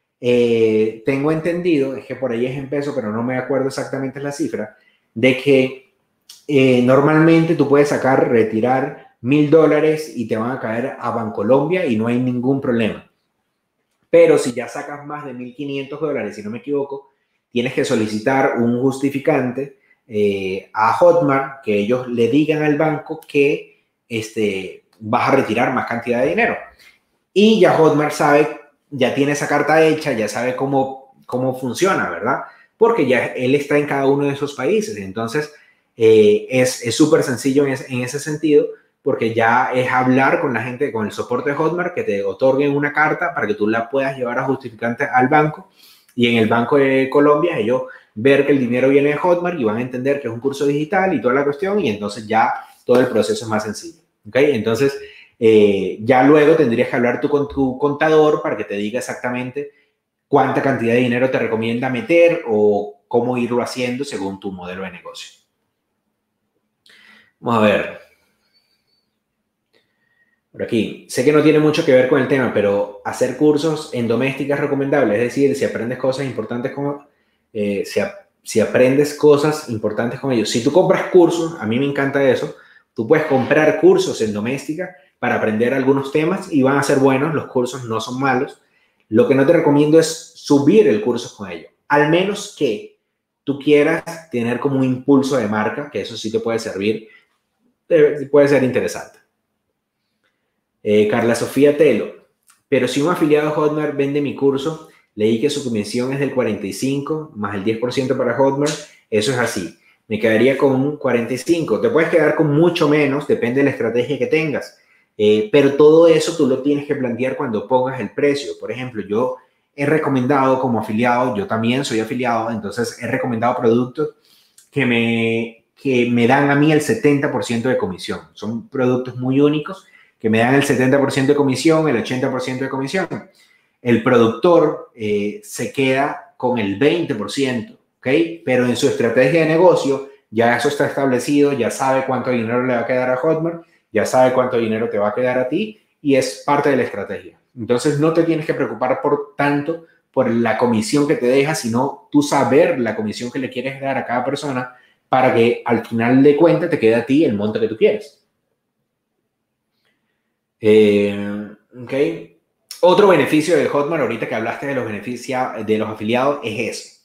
Eh, tengo entendido, es que por ahí es en peso, pero no me acuerdo exactamente la cifra, de que eh, normalmente tú puedes sacar, retirar mil dólares y te van a caer a Bancolombia y no hay ningún problema. Pero si ya sacas más de mil quinientos dólares, si no me equivoco, tienes que solicitar un justificante eh, a Hotmart que ellos le digan al banco que este, vas a retirar más cantidad de dinero. Y ya Hotmart sabe, ya tiene esa carta hecha, ya sabe cómo, cómo funciona, ¿verdad? Porque ya él está en cada uno de esos países. Entonces, eh, es súper sencillo en, en ese sentido, porque ya es hablar con la gente, con el soporte de Hotmart, que te otorguen una carta para que tú la puedas llevar a justificante al banco. Y en el Banco de Colombia, ellos ver que el dinero viene de Hotmart y van a entender que es un curso digital y toda la cuestión, y entonces ya todo el proceso es más sencillo. ¿Ok? Entonces, Eh, ya luego tendrías que hablar tú con tu contador para que te diga exactamente cuánta cantidad de dinero te recomienda meter o cómo irlo haciendo según tu modelo de negocio. Vamos a ver. Por aquí. Sé que no tiene mucho que ver con el tema, pero hacer cursos en doméstica es recomendable. Es decir, si aprendes cosas importantes con, eh, si, si aprendes cosas importantes con ellos. Si tú compras cursos, a mí me encanta eso, tú puedes comprar cursos en doméstica para aprender algunos temas y van a ser buenos, los cursos no son malos. Lo que no te recomiendo es subir el curso con ellos, al menos que tú quieras tener como un impulso de marca, que eso sí te puede servir, puede ser interesante. Eh, Carla Sofía Telo, pero si un afiliado de Hotmart vende mi curso, leí que su comisión es del cuarenta y cinco más el diez por ciento para Hotmart, eso es así. Me quedaría con un cuarenta y cinco, te puedes quedar con mucho menos, depende de la estrategia que tengas. Eh, pero todo eso tú lo tienes que plantear cuando pongas el precio. Por ejemplo, yo he recomendado como afiliado, yo también soy afiliado, entonces he recomendado productos que me, que me dan a mí el setenta por ciento de comisión. Son productos muy únicos que me dan el setenta por ciento de comisión, el ochenta por ciento de comisión. El productor eh, se queda con el veinte por ciento, ¿ok? Pero en su estrategia de negocio ya eso está establecido, ya sabe cuánto dinero le va a quedar a Hotmart, ya sabe cuánto dinero te va a quedar a ti y es parte de la estrategia. Entonces no te tienes que preocupar por tanto por la comisión que te deja, sino tú saber la comisión que le quieres dar a cada persona para que al final de cuentas te quede a ti el monto que tú quieres. Eh, ok. Otro beneficio de Hotmart, ahorita que hablaste de los beneficios de los afiliados, es eso.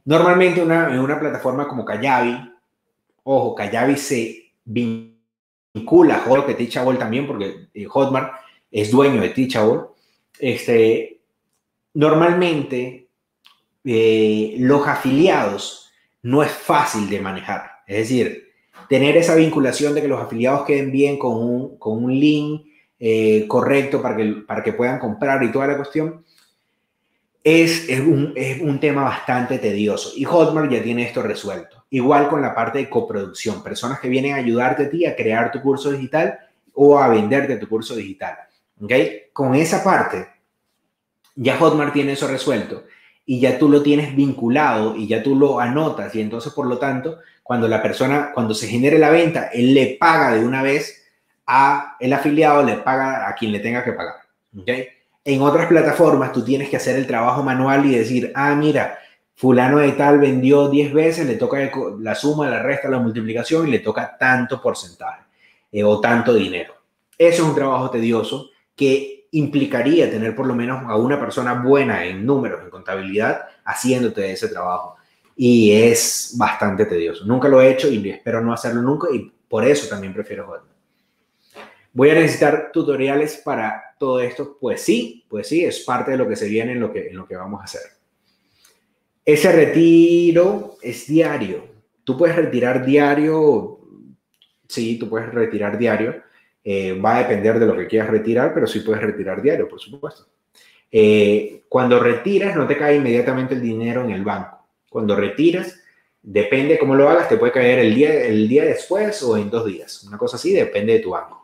Normalmente una, en una plataforma como Kajabi, ojo, Kajabi se vincula Hotmart que Teachable también, porque Hotmart es dueño de Teachable. Este, normalmente eh, los afiliados no es fácil de manejar. Es decir, tener esa vinculación de que los afiliados queden bien con un, con un link eh, correcto para que, para que puedan comprar y toda la cuestión, es, es, un, es un tema bastante tedioso. Y Hotmart ya tiene esto resuelto. Igual con la parte de coproducción. Personas que vienen a ayudarte a ti a crear tu curso digital o a venderte tu curso digital. ¿Okay? Con esa parte, ya Hotmart tiene eso resuelto. Y ya tú lo tienes vinculado y ya tú lo anotas. Y entonces, por lo tanto, cuando la persona, cuando se genere la venta, él le paga de una vez a el afiliado, le paga a quien le tenga que pagar. ¿Okay? En otras plataformas, tú tienes que hacer el trabajo manual y decir, ah, mira, fulano de tal vendió diez veces, le toca la suma, la resta, la multiplicación y le toca tanto porcentaje eh, o tanto dinero. Eso es un trabajo tedioso que implicaría tener por lo menos a una persona buena en números, en contabilidad, haciéndote ese trabajo. Y es bastante tedioso. Nunca lo he hecho y espero no hacerlo nunca y por eso también prefiero Hotmart. ¿Voy a necesitar tutoriales para todo esto? Pues sí, pues sí, es parte de lo que se viene en lo que, en lo que vamos a hacer. Ese retiro es diario. Tú puedes retirar diario, sí, tú puedes retirar diario. Eh, va a depender de lo que quieras retirar, pero sí puedes retirar diario, por supuesto. Eh, cuando retiras, no te cae inmediatamente el dinero en el banco. Cuando retiras, depende cómo lo hagas, te puede caer el día, el día después o en dos días. Una cosa así, depende de tu banco.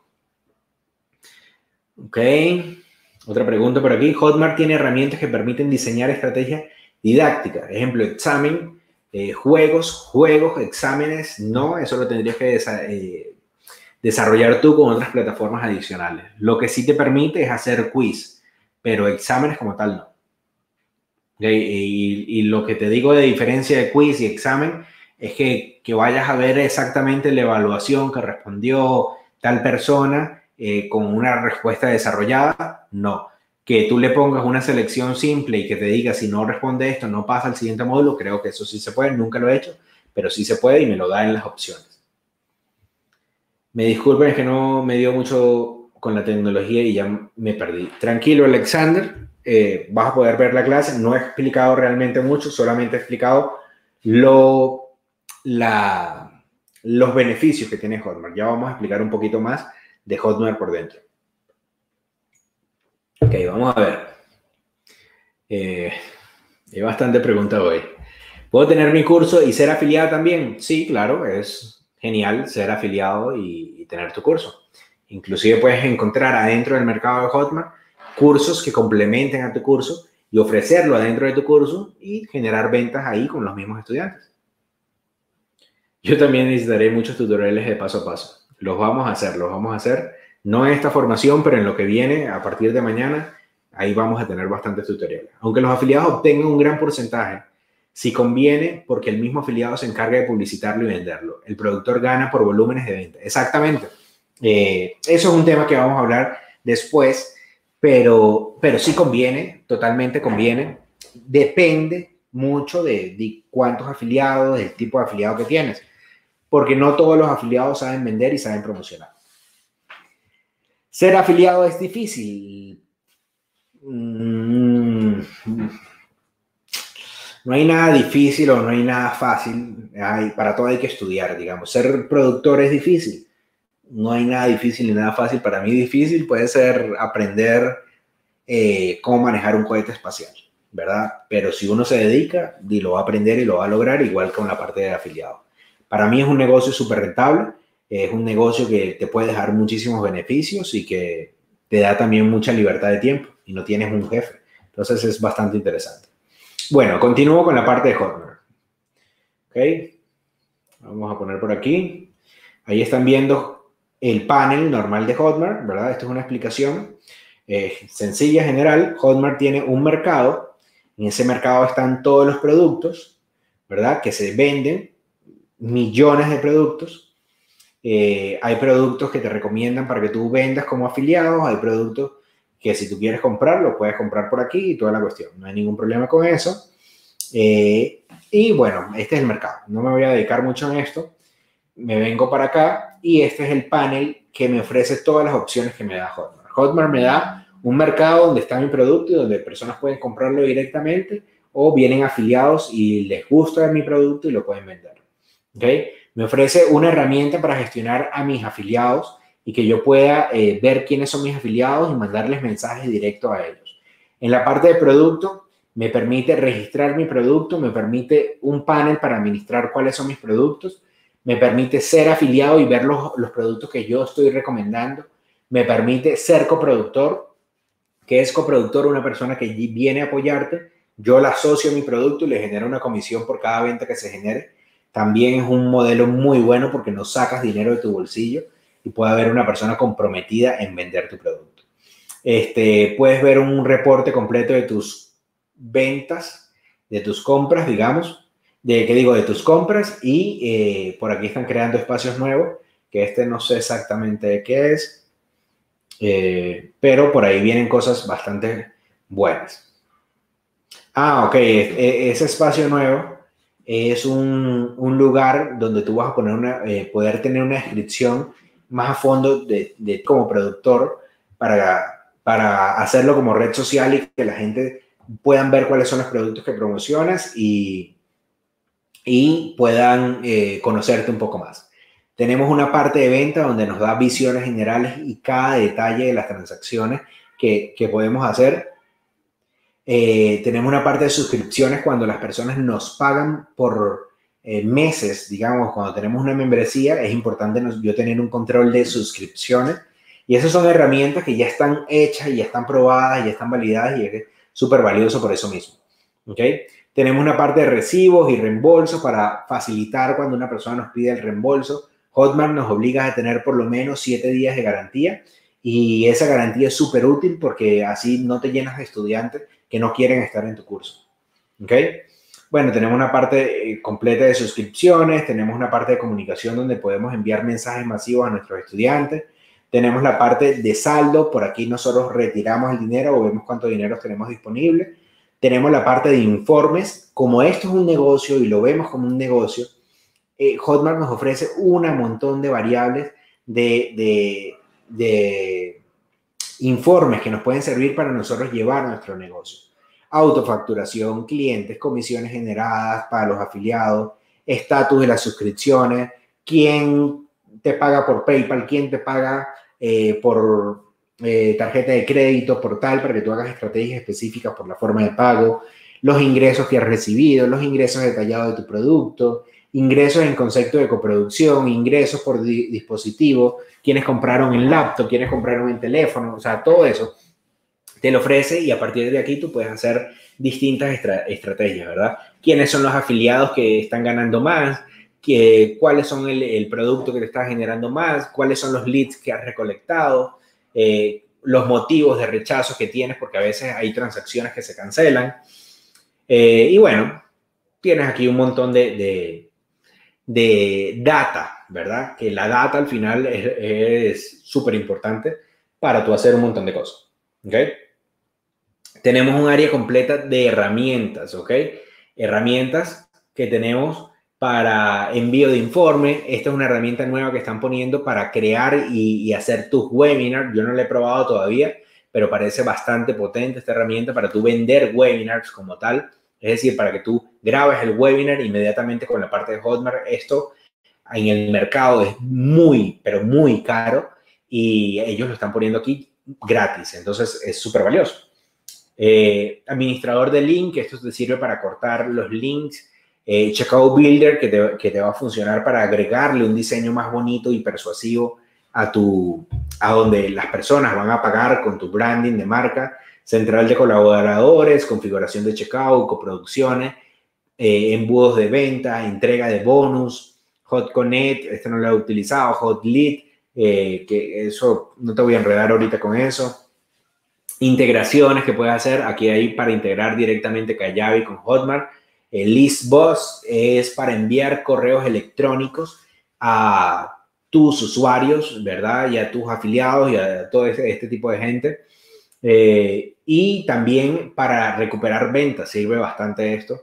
Ok. Otra pregunta por aquí. Hotmart tiene herramientas que permiten diseñar estrategias didácticas. Ejemplo, examen, eh, juegos, juegos, exámenes. No, eso lo tendrías que eh, desarrollar tú con otras plataformas adicionales. Lo que sí te permite es hacer quiz, pero exámenes como tal no. Okay, y, y lo que te digo de diferencia de quiz y examen es que, que vayas a ver exactamente la evaluación que respondió tal persona eh, con una respuesta desarrollada, no. Que tú le pongas una selección simple y que te diga si no responde esto, no pasa al siguiente módulo, creo que eso sí se puede, nunca lo he hecho, pero sí se puede y me lo da en las opciones. Me disculpen, es que no me dio mucho con la tecnología y ya me perdí. Tranquilo, Alexander. Eh, vas a poder ver la clase. No he explicado realmente mucho, solamente he explicado lo, la, los beneficios que tiene Hotmart. Ya vamos a explicar un poquito más de Hotmart por dentro. Ok, vamos a ver. Eh, hay bastante pregunta hoy. ¿Puedo tener mi curso y ser afiliado también? Sí, claro, es genial ser afiliado y, y tener tu curso. Inclusive puedes encontrar adentro del mercado de Hotmart cursos que complementen a tu curso y ofrecerlo adentro de tu curso y generar ventas ahí con los mismos estudiantes. Yo también necesitaré muchos tutoriales de paso a paso. Los vamos a hacer, los vamos a hacer. No en esta formación, pero en lo que viene a partir de mañana, ahí vamos a tener bastantes tutoriales. Aunque los afiliados obtengan un gran porcentaje, si conviene porque el mismo afiliado se encarga de publicitarlo y venderlo. El productor gana por volúmenes de venta. Exactamente. Eh, eso es un tema que vamos a hablar después. Pero, pero sí conviene, totalmente conviene. Depende mucho de, de cuántos afiliados, del tipo de afiliado que tienes. Porque no todos los afiliados saben vender y saben promocionar. ¿Ser afiliado es difícil? Mm, no hay nada difícil o no hay nada fácil. Hay, para todo hay que estudiar, digamos. Ser productor es difícil. No hay nada difícil ni nada fácil. Para mí difícil puede ser aprender eh, cómo manejar un cohete espacial, ¿verdad? Pero si uno se dedica, y lo va a aprender y lo va a lograr, igual con la parte de afiliado. Para mí es un negocio súper rentable. Es un negocio que te puede dejar muchísimos beneficios y que te da también mucha libertad de tiempo y no tienes un jefe. Entonces es bastante interesante. Bueno, continúo con la parte de Hotmart. ¿Ok? Vamos a poner por aquí. Ahí están viendo el panel normal de Hotmart, ¿verdad? Esto es una explicación eh, sencilla, general. Hotmart tiene un mercado. En ese mercado están todos los productos, ¿verdad? Que se venden, millones de productos. Eh, hay productos que te recomiendan para que tú vendas como afiliado. Hay productos que si tú quieres comprar, lo puedes comprar por aquí y toda la cuestión. No hay ningún problema con eso. Eh, y bueno, este es el mercado. No me voy a dedicar mucho en esto. me vengo para acá y este es el panel que me ofrece todas las opciones que me da Hotmart. Hotmart me da un mercado donde está mi producto y donde personas pueden comprarlo directamente o vienen afiliados y les gusta mi producto y lo pueden vender. ¿Okay? Me ofrece una herramienta para gestionar a mis afiliados y que yo pueda eh, ver quiénes son mis afiliados y mandarles mensajes directos a ellos. En la parte de producto, me permite registrar mi producto, me permite un panel para administrar cuáles son mis productos, me permite ser afiliado y ver los, los productos que yo estoy recomendando, me permite ser coproductor, que es coproductor una persona que viene a apoyarte, yo la asocio a mi producto y le genero una comisión por cada venta que se genere. También es un modelo muy bueno porque no sacas dinero de tu bolsillo y puede haber una persona comprometida en vender tu producto. Este, puedes ver un reporte completo de tus ventas, de tus compras, digamos, de qué digo, de tus compras y eh, por aquí están creando espacios nuevos, que este no sé exactamente de qué es, eh, pero por ahí vienen cosas bastante buenas. Ah, ok, ese espacio nuevo es un, un lugar donde tú vas a poner una, eh, poder tener una descripción más a fondo de, de como productor para, para hacerlo como red social y que la gente puedan ver cuáles son los productos que promocionas y, y puedan eh, conocerte un poco más. Tenemos una parte de venta donde nos da visiones generales y cada detalle de las transacciones que, que podemos hacer. Eh, tenemos una parte de suscripciones cuando las personas nos pagan por eh, meses, digamos, cuando tenemos una membresía, es importante nos, yo tener un control de suscripciones y esas son herramientas que ya están hechas y ya están probadas y ya están validadas y es súper valioso por eso mismo. ¿Ok? Tenemos una parte de recibos y reembolsos para facilitar cuando una persona nos pide el reembolso. Hotmart nos obliga a tener por lo menos siete días de garantía y esa garantía es súper útil porque así no te llenas de estudiantes que no quieren estar en tu curso. ¿Ok? Bueno, tenemos una parte eh, completa de suscripciones, tenemos una parte de comunicación donde podemos enviar mensajes masivos a nuestros estudiantes, tenemos la parte de saldo, por aquí nosotros retiramos el dinero o vemos cuánto dinero tenemos disponible, tenemos la parte de informes, como esto es un negocio y lo vemos como un negocio, eh, Hotmart nos ofrece un montón de variables de, de, de informes que nos pueden servir para nosotros llevar nuestro negocio. Autofacturación, clientes, comisiones generadas para los afiliados, estatus de las suscripciones, quién te paga por PayPal, quién te paga eh, por eh, tarjeta de crédito, por tal, para que tú hagas estrategias específicas por la forma de pago, los ingresos que has recibido, los ingresos detallados de tu producto, ingresos en concepto de coproducción, ingresos por di dispositivo, quienes compraron en laptop, quienes compraron en teléfono, o sea, todo eso te lo ofrece y a partir de aquí tú puedes hacer distintas estra estrategias, ¿verdad? ¿Quiénes son los afiliados que están ganando más? ¿Qué, ¿Cuáles son el, el producto que te está generando más? ¿Cuáles son los leads que has recolectado? Eh, los motivos de rechazo que tienes, porque a veces hay transacciones que se cancelan. Eh, y bueno, tienes aquí un montón de, de, de data, ¿verdad? Que la data al final es súper importante para tú hacer un montón de cosas, ¿ok? Tenemos un área completa de herramientas, ¿ok? Herramientas que tenemos para envío de informe. Esta es una herramienta nueva que están poniendo para crear y, y hacer tus webinars. Yo no la he probado todavía, pero parece bastante potente esta herramienta para tú vender webinars como tal. Es decir, para que tú grabes el webinar inmediatamente con la parte de Hotmart. Esto en el mercado es muy, pero muy caro y ellos lo están poniendo aquí gratis. Entonces, es súper valioso. Eh, administrador de link, esto te sirve para cortar los links. Eh, Checkout Builder, que te, que te va a funcionar para agregarle un diseño más bonito y persuasivo a, tu, a donde las personas van a pagar con tu branding de marca. Central de colaboradores, configuración de checkout, coproducciones, eh, embudos de venta, entrega de bonus, Hot Connect, este no lo he utilizado, Hot Lead, eh, que eso no te voy a enredar ahorita con eso. Integraciones que puedes hacer, aquí hay para integrar directamente Kajabi con Hotmart. El List Boss es para enviar correos electrónicos a tus usuarios, ¿verdad? Y a tus afiliados y a todo este, este tipo de gente. Eh, y también para recuperar ventas, sirve bastante esto.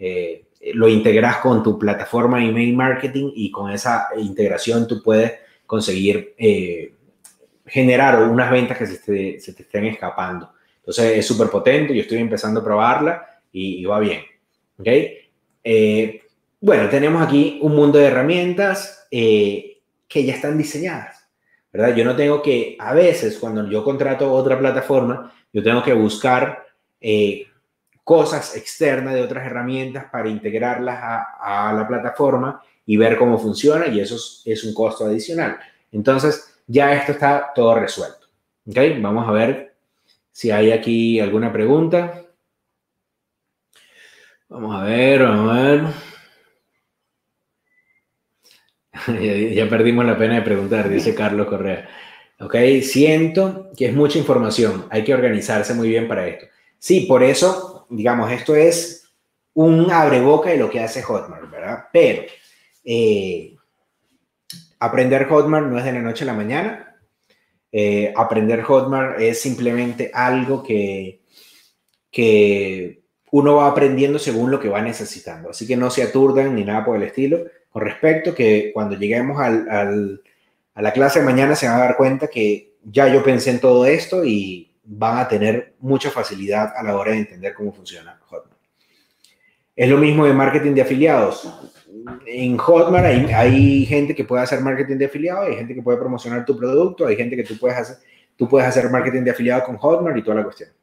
eh, lo integras con tu plataforma de email marketing y con esa integración tú puedes conseguir eh, generar unas ventas que se te, se te estén escapando. Entonces es súper potente, yo estoy empezando a probarla y, y va bien. ¿Ok? Eh, bueno, tenemos aquí un mundo de herramientas eh, que ya están diseñadas, ¿verdad? Yo no tengo que, a veces cuando yo contrato otra plataforma, yo tengo que buscar eh, cosas externas de otras herramientas para integrarlas a, a la plataforma y ver cómo funciona, y eso es, es un costo adicional. Entonces, ya esto está todo resuelto. ¿Ok? Vamos a ver si hay aquí alguna pregunta. Vamos a ver, vamos a ver. ya, ya perdimos la pena de preguntar, dice Carlos Correa. Ok, siento que es mucha información. Hay que organizarse muy bien para esto. Sí, por eso, digamos, esto es un abreboca de lo que hace Hotmart, ¿verdad? Pero eh, aprender Hotmart no es de la noche a la mañana. Eh, aprender Hotmart es simplemente algo que, que uno va aprendiendo según lo que va necesitando. Así que no se aturdan ni nada por el estilo. Con respecto que cuando lleguemos al, al, a la clase de mañana se van a dar cuenta que ya yo pensé en todo esto y van a tener mucha facilidad a la hora de entender cómo funciona Hotmart. Es lo mismo de marketing de afiliados. En Hotmart hay, hay gente que puede hacer marketing de afiliado, hay gente que puede promocionar tu producto, hay gente que tú puedes hacer, tú puedes hacer marketing de afiliado con Hotmart y toda la cuestión.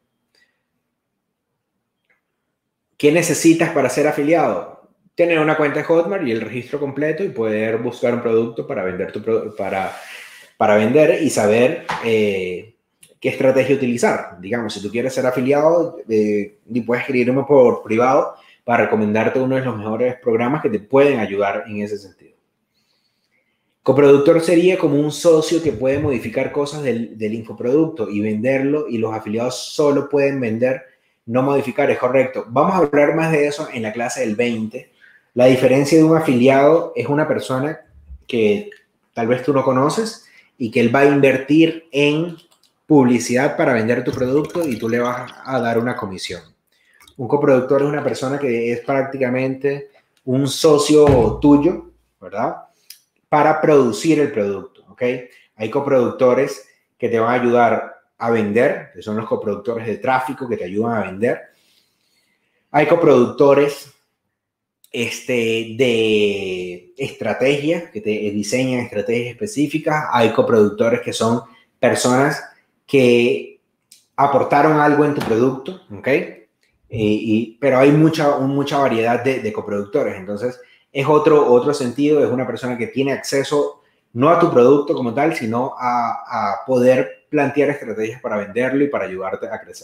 ¿Qué necesitas para ser afiliado? Tener una cuenta de Hotmart y el registro completo y poder buscar un producto para vender, tu, para, para vender y saber eh, qué estrategia utilizar. Digamos, si tú quieres ser afiliado, eh, y puedes escribirme por privado para recomendarte uno de los mejores programas que te pueden ayudar en ese sentido. Coproductor sería como un socio que puede modificar cosas del, del infoproducto y venderlo, y los afiliados solo pueden vender, no modificar. Es correcto. Vamos a hablar más de eso en la clase del veinte. La diferencia de un afiliado es una persona que tal vez tú no conoces y que él va a invertir en publicidad para vender tu producto y tú le vas a dar una comisión. Un coproductor es una persona que es prácticamente un socio tuyo, ¿verdad?, para producir el producto, ¿ok? Hay coproductores que te van a ayudar a vender, que son los coproductores de tráfico que te ayudan a vender. Hay coproductores este, de estrategia, que te diseñan estrategias específicas. Hay coproductores que son personas que aportaron algo en tu producto, ¿ok? Y, y, pero hay mucha, mucha variedad de, de coproductores. Entonces, es otro, otro sentido, es una persona que tiene acceso no a tu producto como tal, sino a, a poder plantear estrategias para venderlo y para ayudarte a crecer.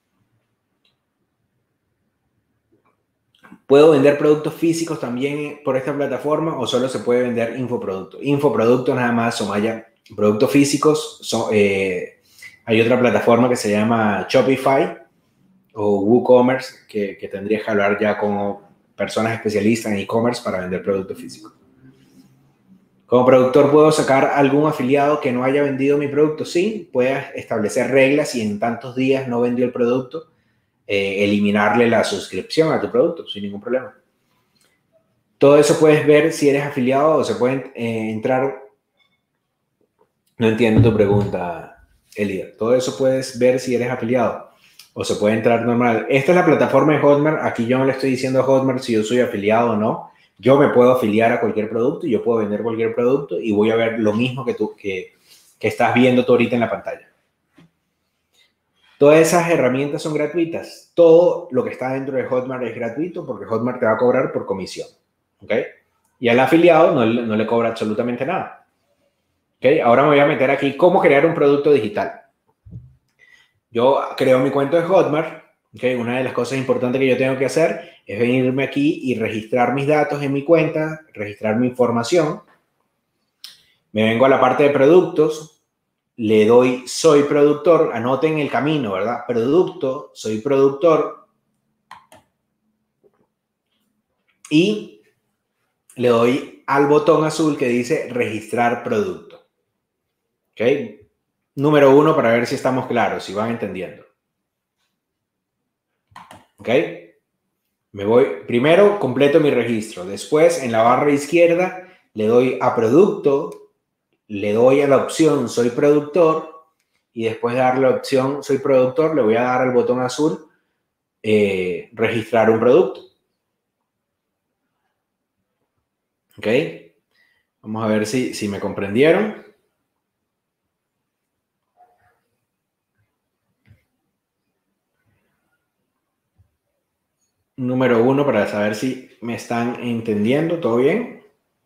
¿Puedo vender productos físicos también por esta plataforma o solo se puede vender infoproductos? Infoproductos nada más, Somaya. Productos físicos, son, eh, hay otra plataforma que se llama Shopify o WooCommerce, que, que tendrías que hablar ya con personas especialistas en e-commerce para vender productos físicos. Como productor, ¿puedo sacar algún afiliado que no haya vendido mi producto? Sí, puedes establecer reglas y en tantos días no vendió el producto, eh, eliminarle la suscripción a tu producto sin ningún problema. Todo eso puedes ver si eres afiliado o se pueden eh, entrar. No entiendo tu pregunta, Elia. Todo eso puedes ver si eres afiliado o se puede entrar normal. Esta es la plataforma de Hotmart. Aquí yo no le estoy diciendo a Hotmart si yo soy afiliado o no. Yo me puedo afiliar a cualquier producto, yo puedo vender cualquier producto y voy a ver lo mismo que tú, que, que estás viendo tú ahorita en la pantalla. Todas esas herramientas son gratuitas. Todo lo que está dentro de Hotmart es gratuito porque Hotmart te va a cobrar por comisión. ¿Ok? Y al afiliado no, no le cobra absolutamente nada. ¿Ok? Ahora me voy a meter aquí cómo crear un producto digital. Yo creo mi cuenta de Hotmart. ¿Okay? Una de las cosas importantes que yo tengo que hacer es venirme aquí y registrar mis datos en mi cuenta, registrar mi información. Me vengo a la parte de productos. Le doy soy productor, anoten el camino, ¿verdad? Producto, soy productor. Y le doy al botón azul que dice registrar producto. ¿Ok? Número uno para ver si estamos claros, si van entendiendo. ¿Ok? Me voy, primero completo mi registro, después en la barra izquierda le doy a producto, le doy a la opción soy productor y después de darle la opción soy productor le voy a dar al botón azul eh, registrar un producto. ¿Ok? Vamos a ver si, si me comprendieron. Número uno para saber si me están entendiendo. ¿Todo bien?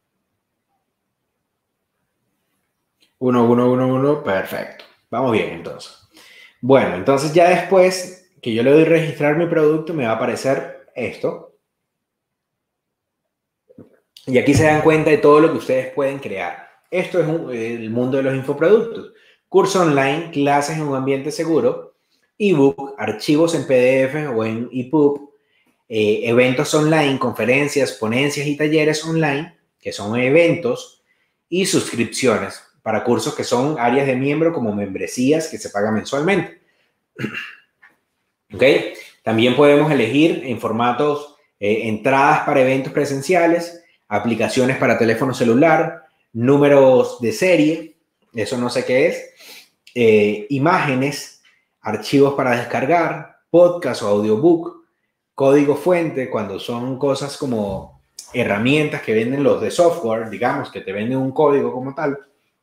Uno, uno, uno, uno. Perfecto. Vamos bien entonces. Bueno, entonces ya después que yo le doy registrar mi producto me va a aparecer esto. Y aquí se dan cuenta de todo lo que ustedes pueden crear. Esto es un, el mundo de los infoproductos. Curso online, clases en un ambiente seguro, ebook, archivos en P D F o en E P U B, eh, eventos online, conferencias, ponencias y talleres online, que son eventos, y suscripciones para cursos que son áreas de miembro como membresías que se pagan mensualmente. ¿Ok? También podemos elegir en formatos eh, entradas para eventos presenciales, aplicaciones para teléfono celular, números de serie, eso no sé qué es, eh, imágenes, archivos para descargar, podcast o audiobook, código fuente, cuando son cosas como herramientas que venden los de software, digamos, que te venden un código como tal.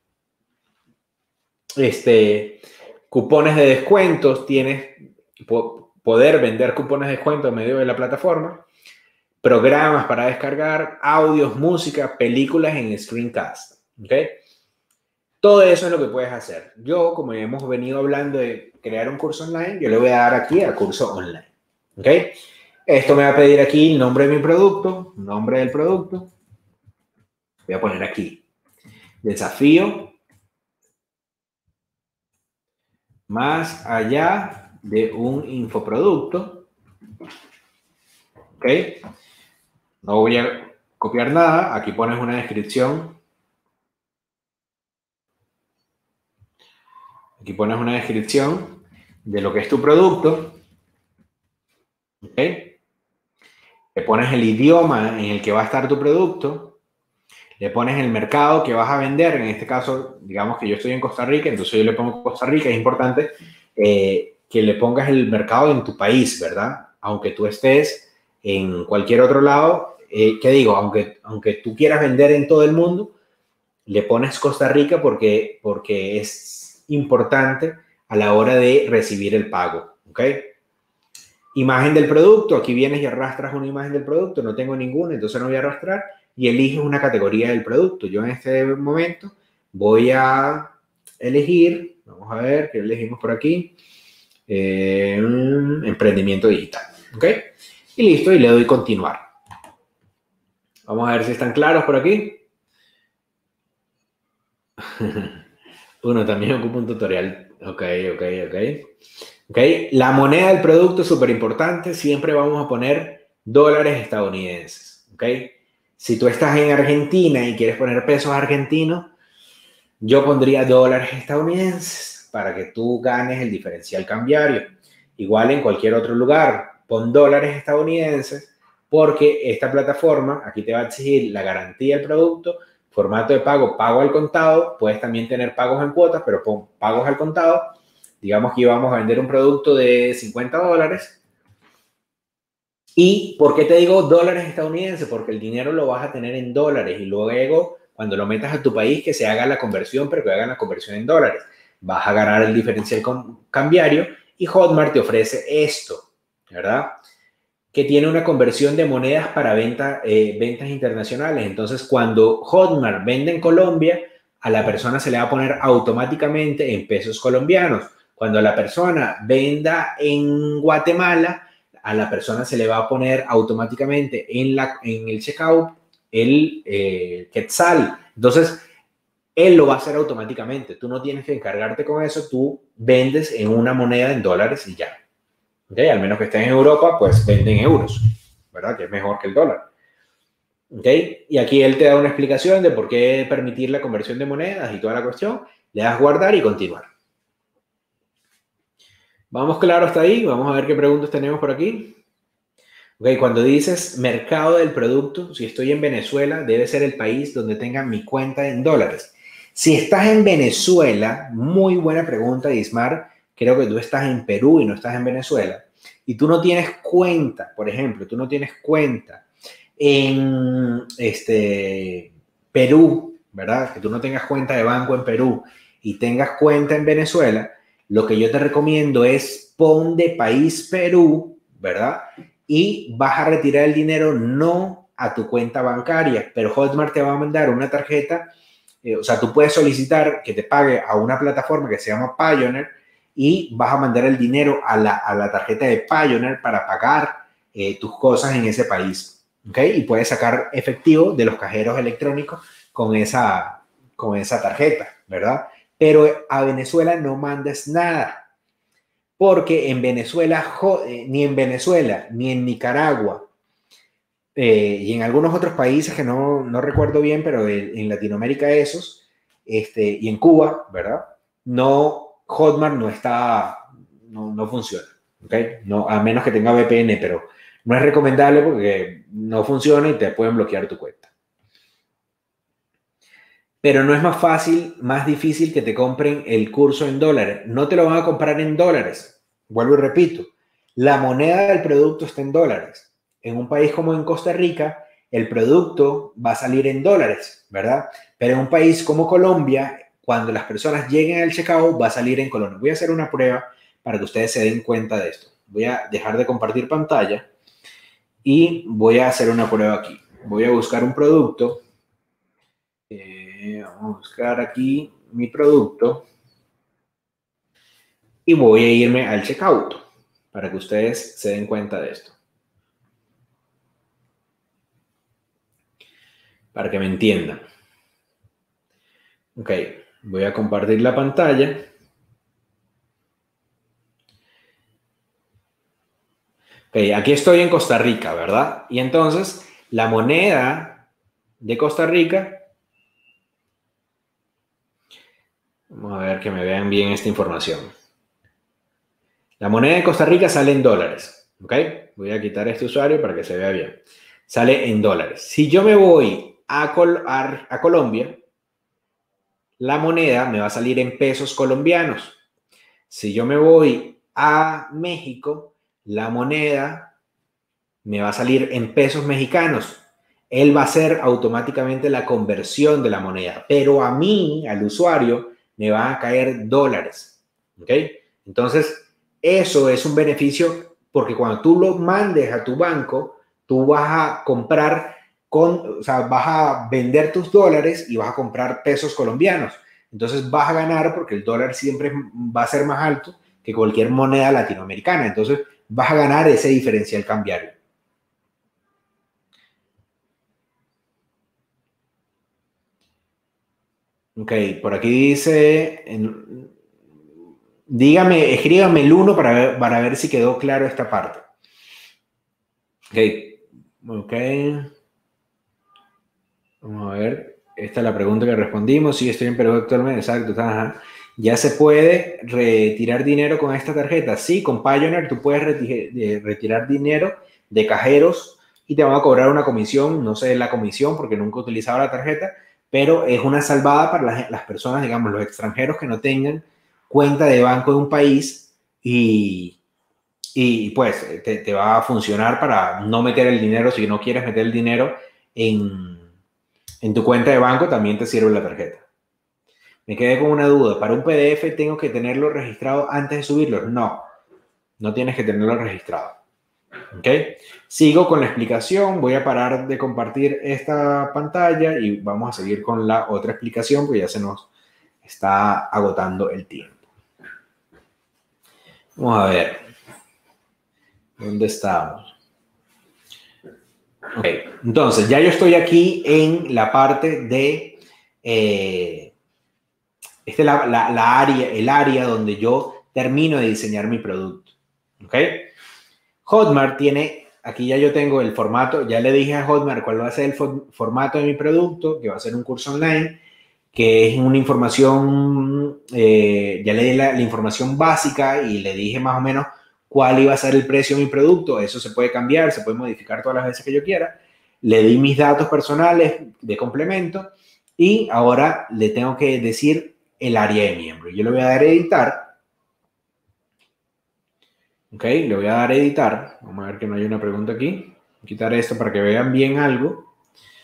Este, cupones de descuentos, tienes po poder vender cupones de descuento en medio de la plataforma, programas para descargar, audios, música, películas en Screencast. ¿Ok? Todo eso es lo que puedes hacer. Yo, como hemos venido hablando de crear un curso online, yo le voy a dar aquí a curso online. ¿Ok? Esto me va a pedir aquí el nombre de mi producto, nombre del producto. Voy a poner aquí desafío más allá de un infoproducto. ¿Ok? No voy a copiar nada. Aquí pones una descripción. Aquí pones una descripción de lo que es tu producto. ¿Ok? Le pones el idioma en el que va a estar tu producto. Le pones el mercado que vas a vender. En este caso, digamos que yo estoy en Costa Rica, entonces yo le pongo Costa Rica. Es importante eh, que le pongas el mercado en tu país, ¿verdad? Aunque tú estés en cualquier otro lado, eh, ¿qué digo? Aunque, aunque tú quieras vender en todo el mundo, le pones Costa Rica porque, porque es importante a la hora de recibir el pago, ¿ok? Imagen del producto, aquí vienes y arrastras una imagen del producto, no tengo ninguna, entonces no voy a arrastrar, y eliges una categoría del producto. Yo en este momento voy a elegir, vamos a ver, ¿qué elegimos por aquí? Eh, emprendimiento digital, ¿ok? Y listo, y le doy continuar. Vamos a ver si están claros por aquí. Uno también ocupa un tutorial. Ok, ok, ok. Ok, la moneda del producto es súper importante. Siempre vamos a poner dólares estadounidenses. Ok, si tú estás en Argentina y quieres poner pesos argentinos, yo pondría dólares estadounidenses para que tú ganes el diferencial cambiario. Igual en cualquier otro lugar, pon dólares estadounidenses porque esta plataforma aquí te va a exigir la garantía del producto, formato de pago, pago al contado. Puedes también tener pagos en cuotas, pero pon pagos al contado. Digamos que íbamos a vender un producto de cincuenta dólares. ¿Y por qué te digo dólares estadounidenses? Porque el dinero lo vas a tener en dólares y luego cuando lo metas a tu país que se haga la conversión, pero que hagan la conversión en dólares. Vas a ganar el diferencial cambiario y Hotmart te ofrece esto, ¿verdad? Que tiene una conversión de monedas para venta, eh, ventas internacionales. Entonces, cuando Hotmart vende en Colombia, a la persona se le va a poner automáticamente en pesos colombianos. Cuando la persona venda en Guatemala, a la persona se le va a poner automáticamente en, la, en el checkout el eh, quetzal. Entonces, él lo va a hacer automáticamente. Tú no tienes que encargarte con eso. Tú vendes en una moneda en dólares y ya. ¿Okay? Al menos que estés en Europa, pues venden euros, ¿verdad? Que es mejor que el dólar. ¿Okay? Y aquí él te da una explicación de por qué permitir la conversión de monedas y toda la cuestión. Le das guardar y continuar. ¿Vamos claro hasta ahí? Vamos a ver qué preguntas tenemos por aquí. Okay, cuando dices mercado del producto, si estoy en Venezuela, debe ser el país donde tenga mi cuenta en dólares. Si estás en Venezuela, muy buena pregunta, Ismar. Creo que tú estás en Perú y no estás en Venezuela. Y tú no tienes cuenta, por ejemplo, tú no tienes cuenta en este, Perú, ¿verdad? Que tú no tengas cuenta de banco en Perú y tengas cuenta en Venezuela, lo que yo te recomiendo es pon de país Perú, ¿verdad? Y vas a retirar el dinero no a tu cuenta bancaria, pero Hotmart te va a mandar una tarjeta, eh, o sea, tú puedes solicitar que te pague a una plataforma que se llama Payoneer y vas a mandar el dinero a la, a la tarjeta de Payoneer para pagar eh, tus cosas en ese país, ¿ok? Y puedes sacar efectivo de los cajeros electrónicos con esa, con esa tarjeta, ¿verdad? Pero a Venezuela no mandes nada. Porque en Venezuela, ni en Venezuela, ni en Nicaragua, eh, y en algunos otros países que no, no recuerdo bien, pero en, en Latinoamérica esos, este, y en Cuba, ¿verdad? No, Hotmart no está, no, no funciona, ¿ok? No, a menos que tenga V P N, pero no es recomendable porque no funciona y te pueden bloquear tu cuenta. Pero no es más fácil, más difícil que te compren el curso en dólares. No te lo van a comprar en dólares. Vuelvo y repito, la moneda del producto está en dólares. En un país como en Costa Rica, el producto va a salir en dólares, ¿verdad? Pero en un país como Colombia, cuando las personas lleguen al checkout, va a salir en colones. Voy a hacer una prueba para que ustedes se den cuenta de esto. Voy a dejar de compartir pantalla y voy a hacer una prueba aquí. Voy a buscar un producto. Eh, vamos a buscar aquí mi producto y voy a irme al checkout para que ustedes se den cuenta de esto. Para que me entiendan. Ok, voy a compartir la pantalla. Ok, aquí estoy en Costa Rica, ¿verdad? Y entonces la moneda de Costa Rica, vamos a ver que me vean bien esta información. La moneda de Costa Rica sale en dólares, ¿ok? Voy a quitar este usuario para que se vea bien. Sale en dólares. Si yo me voy a, Col a, a Colombia, la moneda me va a salir en pesos colombianos. Si yo me voy a México, la moneda me va a salir en pesos mexicanos. Él va a hacer automáticamente la conversión de la moneda, pero a mí, al usuario, me van a caer dólares, ¿ok? Entonces, eso es un beneficio porque cuando tú lo mandes a tu banco, tú vas a comprar, con, o sea, vas a vender tus dólares y vas a comprar pesos colombianos. Entonces vas a ganar porque el dólar siempre va a ser más alto que cualquier moneda latinoamericana. Entonces vas a ganar ese diferencial cambiario. Ok, por aquí dice, en, dígame, escríbame el uno para ver, para ver si quedó claro esta parte. Ok, ok. Vamos a ver, esta es la pregunta que respondimos. Sí, estoy en Perú actualmente, exacto. Ajá. ¿Ya se puede retirar dinero con esta tarjeta? Sí, con Payoneer tú puedes retirar dinero de cajeros y te van a cobrar una comisión, no sé la comisión porque nunca he utilizado la tarjeta, pero es una salvada para las, las personas, digamos, los extranjeros que no tengan cuenta de banco de un país y, y pues te, te va a funcionar para no meter el dinero, si no quieres meter el dinero en, en tu cuenta de banco, también te sirve la tarjeta. Me quedé con una duda. ¿Para un P D F tengo que tenerlo registrado antes de subirlo? No, no tienes que tenerlo registrado. ¿Ok? Sigo con la explicación. Voy a parar de compartir esta pantalla y vamos a seguir con la otra explicación porque ya se nos está agotando el tiempo. Vamos a ver. ¿Dónde estamos? Ok, entonces ya yo estoy aquí en la parte de... Eh, esta es la, la, la área, el área donde yo termino de diseñar mi producto. ¿Ok? Hotmart tiene, aquí ya yo tengo el formato, ya le dije a Hotmart cuál va a ser el for, formato de mi producto, que va a ser un curso online, que es una información, eh, ya le di la, la información básica y le dije más o menos cuál iba a ser el precio de mi producto. Eso se puede cambiar, se puede modificar todas las veces que yo quiera. Le di mis datos personales de complemento y ahora le tengo que decir el área de miembro. Yo le voy a dar a editar. Ok, le voy a dar a editar. Vamos a ver que no hay una pregunta aquí. Voy a quitar esto para que vean bien algo.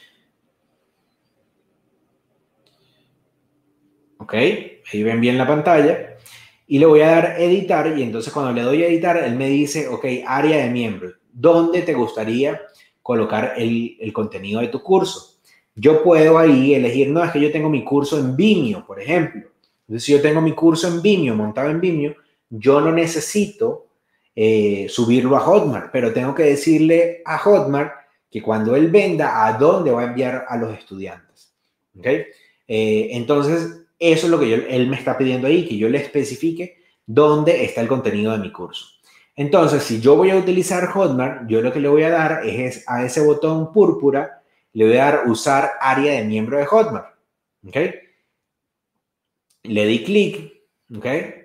Ok, ahí ven bien la pantalla. Y le voy a dar editar y entonces cuando le doy a editar, él me dice, ok, área de miembro. ¿Dónde te gustaría colocar el, el contenido de tu curso? Yo puedo ahí elegir, no, es que yo tengo mi curso en Vimeo, por ejemplo. Entonces, si yo tengo mi curso en Vimeo, montado en Vimeo, yo no necesito eh, subirlo a Hotmart, pero tengo que decirle a Hotmart que cuando él venda, a dónde va a enviar a los estudiantes. ¿Ok? Eh, entonces, eso es lo que yo, él me está pidiendo ahí, que yo le especifique dónde está el contenido de mi curso. Entonces, si yo voy a utilizar Hotmart, yo lo que le voy a dar es a ese botón púrpura, le voy a dar usar área de miembro de Hotmart. ¿Ok? Le di clic. ¿Ok?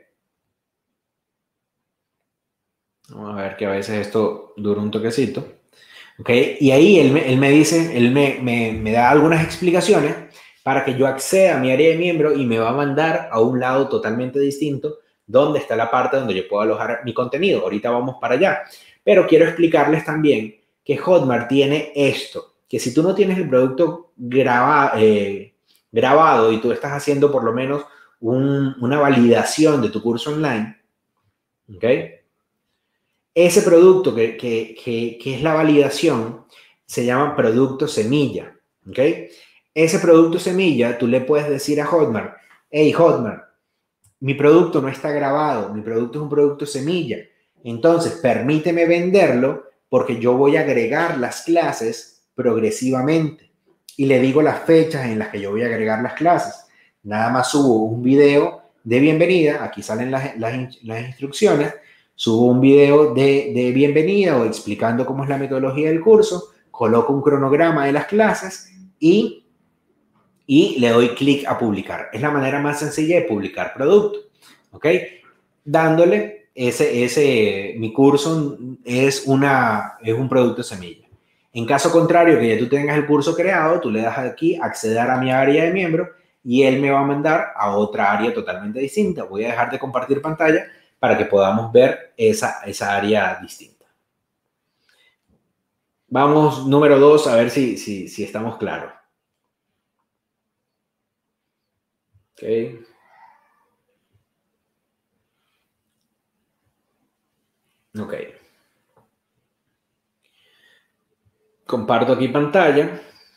Vamos a ver que a veces esto dura un toquecito. ¿Ok? Y ahí él me, él me dice, él me, me, me da algunas explicaciones para que yo acceda a mi área de miembro y me va a mandar a un lado totalmente distinto donde está la parte donde yo puedo alojar mi contenido. Ahorita vamos para allá. Pero quiero explicarles también que Hotmart tiene esto, que si tú no tienes el producto graba, eh, grabado y tú estás haciendo por lo menos un, una validación de tu curso online, ¿ok? Ese producto que, que, que, que es la validación se llama producto semilla, ¿ok? Ese producto semilla, tú le puedes decir a Hotmart, hey Hotmart, mi producto no está grabado, mi producto es un producto semilla, entonces permíteme venderlo porque yo voy a agregar las clases progresivamente y le digo las fechas en las que yo voy a agregar las clases. Nada más subo un video de bienvenida, aquí salen las, las, las instrucciones, subo un video de, de bienvenida o explicando cómo es la metodología del curso, coloco un cronograma de las clases y y le doy clic a publicar. Es la manera más sencilla de publicar producto, ¿ok? Dándole ese, ese, mi curso es, una, es un producto semilla. En caso contrario, que ya tú tengas el curso creado, tú le das aquí acceder a mi área de miembro y él me va a mandar a otra área totalmente distinta. Voy a dejar de compartir pantalla para que podamos ver esa, esa área distinta. Vamos, número dos, a ver si, si, si estamos claros. Okay. Ok. Comparto aquí pantalla.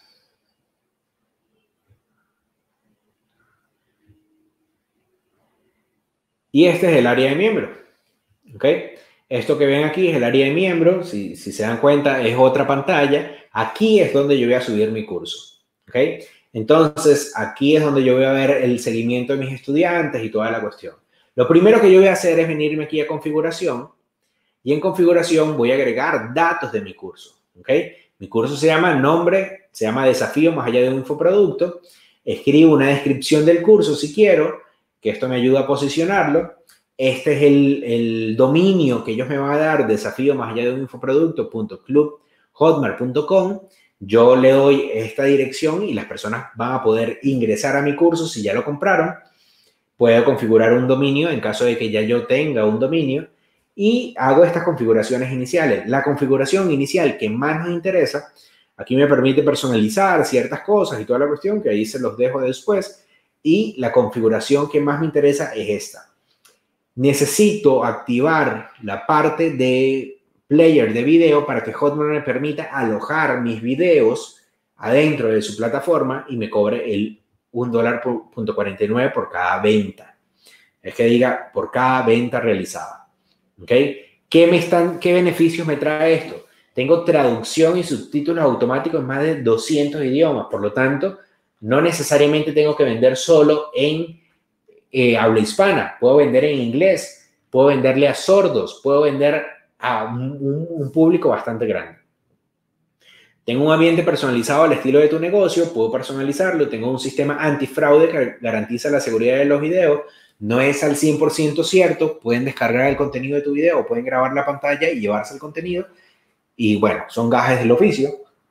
Y este es el área de miembro. ¿Ok? Esto que ven aquí es el área de miembro. Si, si se dan cuenta, es otra pantalla. Aquí es donde yo voy a subir mi curso. ¿Ok? Entonces, aquí es donde yo voy a ver el seguimiento de mis estudiantes y toda la cuestión. Lo primero que yo voy a hacer es venirme aquí a configuración. Y en configuración voy a agregar datos de mi curso. ¿Ok? Mi curso se llama nombre, se llama desafío más allá de un infoproducto. Escribo una descripción del curso si quiero, que esto me ayuda a posicionarlo. Este es el, el dominio que ellos me van a dar, desafío más allá de un infoproducto punto club hotmart punto com. Yo le doy esta dirección y las personas van a poder ingresar a mi curso si ya lo compraron. Puedo configurar un dominio en caso de que ya yo tenga un dominio y hago estas configuraciones iniciales. La configuración inicial que más nos interesa, aquí me permite personalizar ciertas cosas y toda la cuestión, que ahí se los dejo después. Y la configuración que más me interesa es esta. Necesito activar la parte de player de video para que Hotmart me permita alojar mis videos adentro de su plataforma y me cobre el un dólar punto cuarenta y nueve por cada venta. Es que diga por cada venta realizada. ¿Ok? ¿Qué, me están, ¿Qué beneficios me trae esto? Tengo traducción y subtítulos automáticos en más de doscientos idiomas. Por lo tanto, no necesariamente tengo que vender solo en eh, habla hispana. Puedo vender en inglés. Puedo venderle a sordos. Puedo vender a un, un, un público bastante grande. Tengo un ambiente personalizado al estilo de tu negocio, puedo personalizarlo, tengo un sistema antifraude que garantiza la seguridad de los videos, No es al cien por ciento cierto, pueden descargar el contenido de tu video, pueden grabar la pantalla y llevarse el contenido. Y bueno, son gajes del oficio.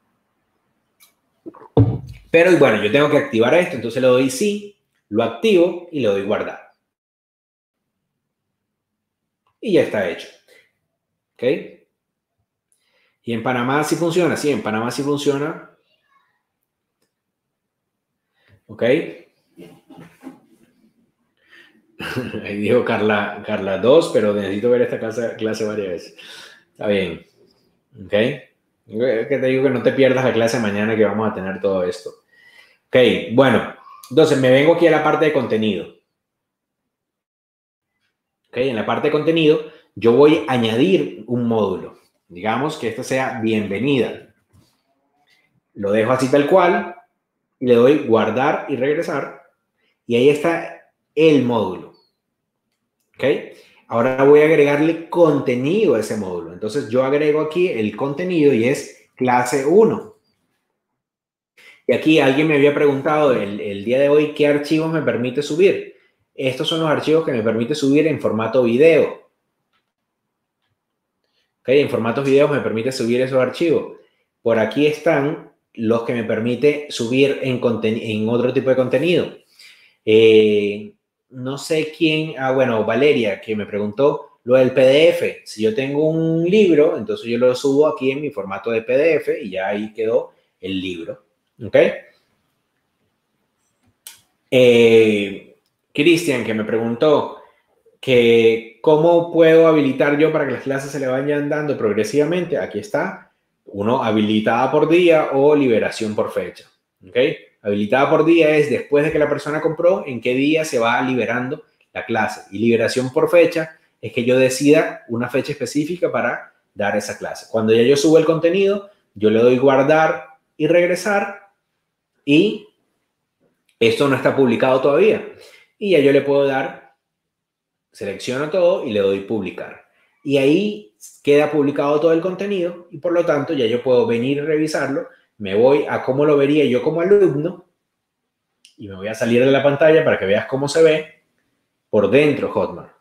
Pero bueno, yo tengo que activar esto, entonces le doy sí, lo activo y le doy guardar. Y ya está hecho. ¿Ok? Y en Panamá sí funciona, sí, en Panamá sí funciona. ¿Ok? Ahí dijo Carla, Carla dos, pero necesito ver esta clase, clase varias veces. Está bien. ¿Ok? Que te digo que no te pierdas la clase mañana que vamos a tener todo esto. Ok, bueno. Entonces me vengo aquí a la parte de contenido. Ok, en la parte de contenido yo voy a añadir un módulo. Digamos que esto sea bienvenida. Lo dejo así tal cual y le doy guardar y regresar. Y ahí está el módulo. ¿Ok? Ahora voy a agregarle contenido a ese módulo. Entonces yo agrego aquí el contenido y es clase uno. Y aquí alguien me había preguntado el, el día de hoy qué archivos me permite subir. Estos son los archivos que me permite subir en formato video. ¿Ok? En formatos video me permite subir esos archivos. Por aquí están los que me permite subir en, en otro tipo de contenido. Eh, no sé quién, ah, bueno, Valeria, que me preguntó lo del P D F. Si yo tengo un libro, entonces yo lo subo aquí en mi formato de P D F y ya ahí quedó el libro. ¿Ok? Eh, Cristian, que me preguntó que cómo puedo habilitar yo para que las clases se le vayan dando progresivamente. Aquí está. Uno, habilitada por día o liberación por fecha. ¿Ok? Habilitada por día es después de que la persona compró, en qué día se va liberando la clase. Y liberación por fecha es que yo decida una fecha específica para dar esa clase. Cuando ya yo subo el contenido, yo le doy guardar y regresar y esto no está publicado todavía. Y ya yo le puedo dar, selecciono todo y le doy publicar. Y ahí queda publicado todo el contenido y por lo tanto ya yo puedo venir y revisarlo. Me voy a cómo lo vería yo como alumno y me voy a salir de la pantalla para que veas cómo se ve por dentro Hotmart.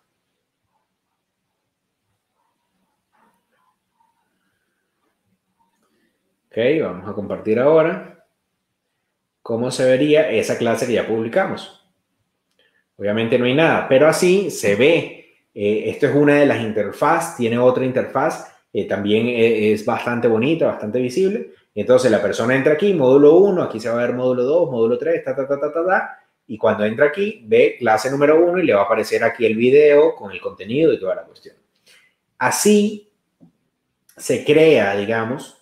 Ok, vamos a compartir ahora cómo se vería esa clase que ya publicamos. Obviamente no hay nada, pero así se ve. Eh, esto es una de las interfaces, tiene otra interfaz, eh, también es bastante bonita, bastante visible. Entonces la persona entra aquí, módulo uno, aquí se va a ver módulo dos, módulo tres, ta, ta, ta, ta, ta, ta. Y cuando entra aquí, ve clase número uno y le va a aparecer aquí el video con el contenido y toda la cuestión. Así se crea, digamos,